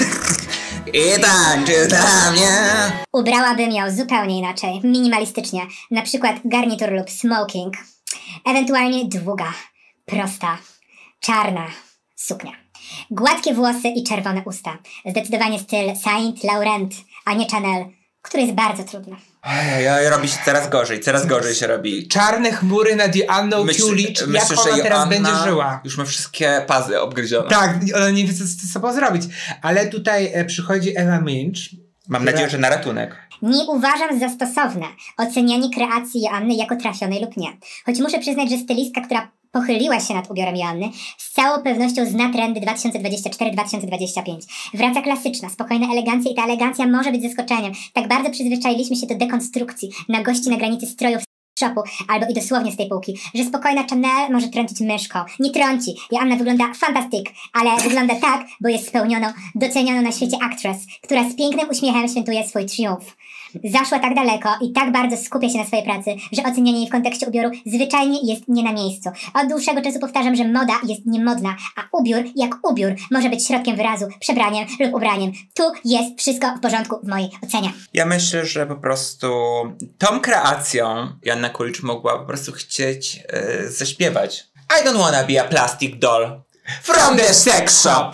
i tańczy dla mnie. Ubrałabym ją zupełnie inaczej, minimalistycznie, na przykład garnitur lub smoking, ewentualnie długa, prosta, czarna suknia. Gładkie włosy i czerwone usta. Zdecydowanie styl Saint Laurent, a nie Chanel, który jest bardzo trudny. Ojej, robi się coraz gorzej, coraz gorzej się robi. Czarne chmury nad Joanną Kulik, jak myślę, ona że teraz Joanna będzie żyła. Już ma wszystkie pazy obgryzione. Tak, ona nie wie, co z sobą zrobić. Ale tutaj e, przychodzi Ewa Minch. Mam która... nadzieję, że na ratunek. Nie uważam za stosowne ocenianie kreacji Joanny jako trafionej lub nie. Choć muszę przyznać, że stylistka, która pochyliła się nad ubiorem Joanny, z całą pewnością zna trendy dwa tysiące dwudziesty czwarty do dwa tysiące dwudziestego piątego. Wraca klasyczna, spokojna elegancja i ta elegancja może być zaskoczeniem. Tak bardzo przyzwyczailiśmy się do dekonstrukcji, na gości na granicy strojów z shopu, albo i dosłownie z tej półki, że spokojna Chanel może trącić myszką. Nie trąci. Joanna wygląda fantastyk, ale wygląda tak, bo jest spełnioną, docenioną na świecie actress, która z pięknym uśmiechem świętuje swój triumf. Zaszła tak daleko i tak bardzo skupia się na swojej pracy, że ocenianie jej w kontekście ubioru zwyczajnie jest nie na miejscu. Od dłuższego czasu powtarzam, że moda jest niemodna, a ubiór jak ubiór może być środkiem wyrazu, przebraniem lub ubraniem. Tu jest wszystko w porządku w mojej ocenie. Ja myślę, że po prostu tą kreacją Joanna Kulik mogła po prostu chcieć yy, zaśpiewać. I don't wanna be a plastic doll from the sex shop.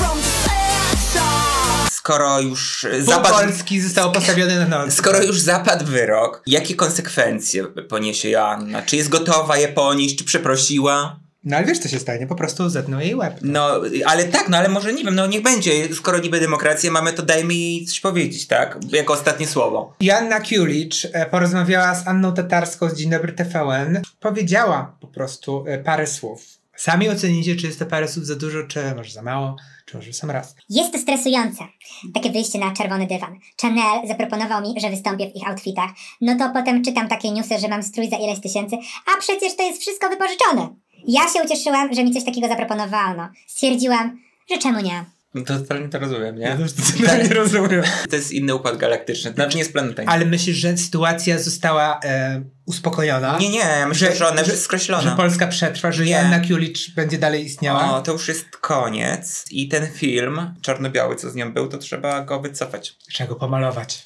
Skoro już zapadł... Polski został postawiony na nogi. Skoro już zapadł wyrok, jakie konsekwencje poniesie Joanna? Czy jest gotowa je ponieść, czy przeprosiła? No ale wiesz, co się stanie? Po prostu zetną jej łeb. No, ale tak, no ale może nie wiem, no niech będzie. Skoro niby demokrację mamy, to dajmy jej coś powiedzieć, tak? Jako ostatnie słowo. Joanna Kulik porozmawiała z Anną Tatarską z Dzień Dobry T V N. Powiedziała po prostu parę słów. Sami ocenicie, czy jest to parę słów za dużo, czy może za mało, czy może sam raz. Jest to stresujące. Takie wyjście na czerwony dywan. Chanel zaproponował mi, że wystąpię w ich outfitach. No to potem czytam takie newsy, że mam strój za ileś tysięcy, a przecież to jest wszystko wypożyczone. Ja się ucieszyłam, że mi coś takiego zaproponowano. Stwierdziłam, że czemu nie. No to totalnie to rozumiem, nie? Ja też totalnie rozumiem. To jest inny układ galaktyczny, to znaczy nie jest planeta. Ale myślisz, że sytuacja została e, uspokojona? Nie, nie, myślę, że, że ona jest skreślona. Że Polska przetrwa, że Joanna Kulik będzie dalej istniała? O, to już jest koniec i ten film czarno-biały, co z nią był, to trzeba go wycofać. Trzeba go pomalować.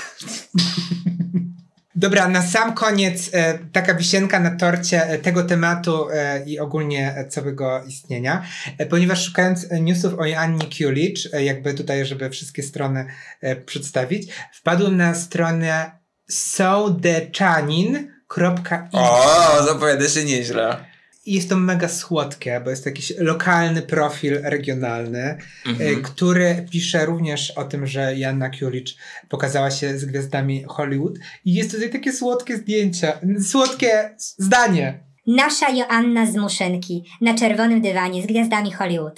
Dobra, na sam koniec e, taka wisienka na torcie e, tego tematu e, i ogólnie e, całego istnienia, e, ponieważ szukając e, newsów o Joannie Kulik, e, jakby tutaj, żeby wszystkie strony e, przedstawić, wpadłem na stronę sodechanin kropka i. O, zapowiada się nieźle. I jest to mega słodkie, bo jest to jakiś lokalny profil regionalny, Mhm. y, który pisze również o tym, że Joanna Kulik pokazała się z gwiazdami Hollywood. I jest tutaj takie słodkie zdjęcia, słodkie zdanie. Nasza Joanna z Muszynki na czerwonym dywanie z gwiazdami Hollywood.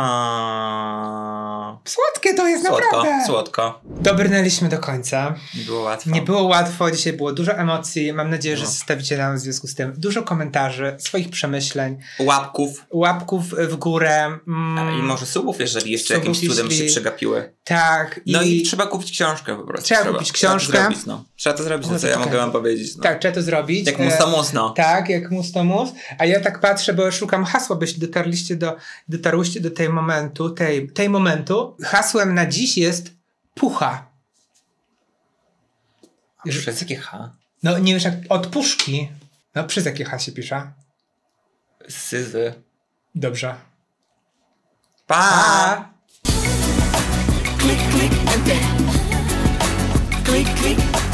A... Słodkie to jest Słodko, naprawdę. słodko. Dobrnęliśmy do końca. Nie było łatwo. Nie było łatwo, dzisiaj było dużo emocji. Mam nadzieję, że No. zostawicie nam w związku z tym dużo komentarzy, swoich przemyśleń. Łapków. Łapków w górę. Mm, I może subów, jeżeli jeszcze subów, jakimś cudem jeśli... się przegapiły. Tak. No i... i trzeba kupić książkę po prostu. Trzeba, trzeba kupić książkę. Trzeba to zrobić, no. Trzeba to zrobić, no, co ja mogę wam powiedzieć. No. Tak, trzeba to zrobić. Jak mus to mus, no. E, tak, jak mus to mus. A ja tak patrzę, bo szukam hasła, byście dotarliście do, dotarłyście do tej momentu, tej, tej momentu. Hasłem na dziś jest Pucha. A przez jakie H? No nie wiesz jak od puszki. No przez jakie H się pisze? Syzy. Dobrze. Pa! Klik, klik, en klik, klik.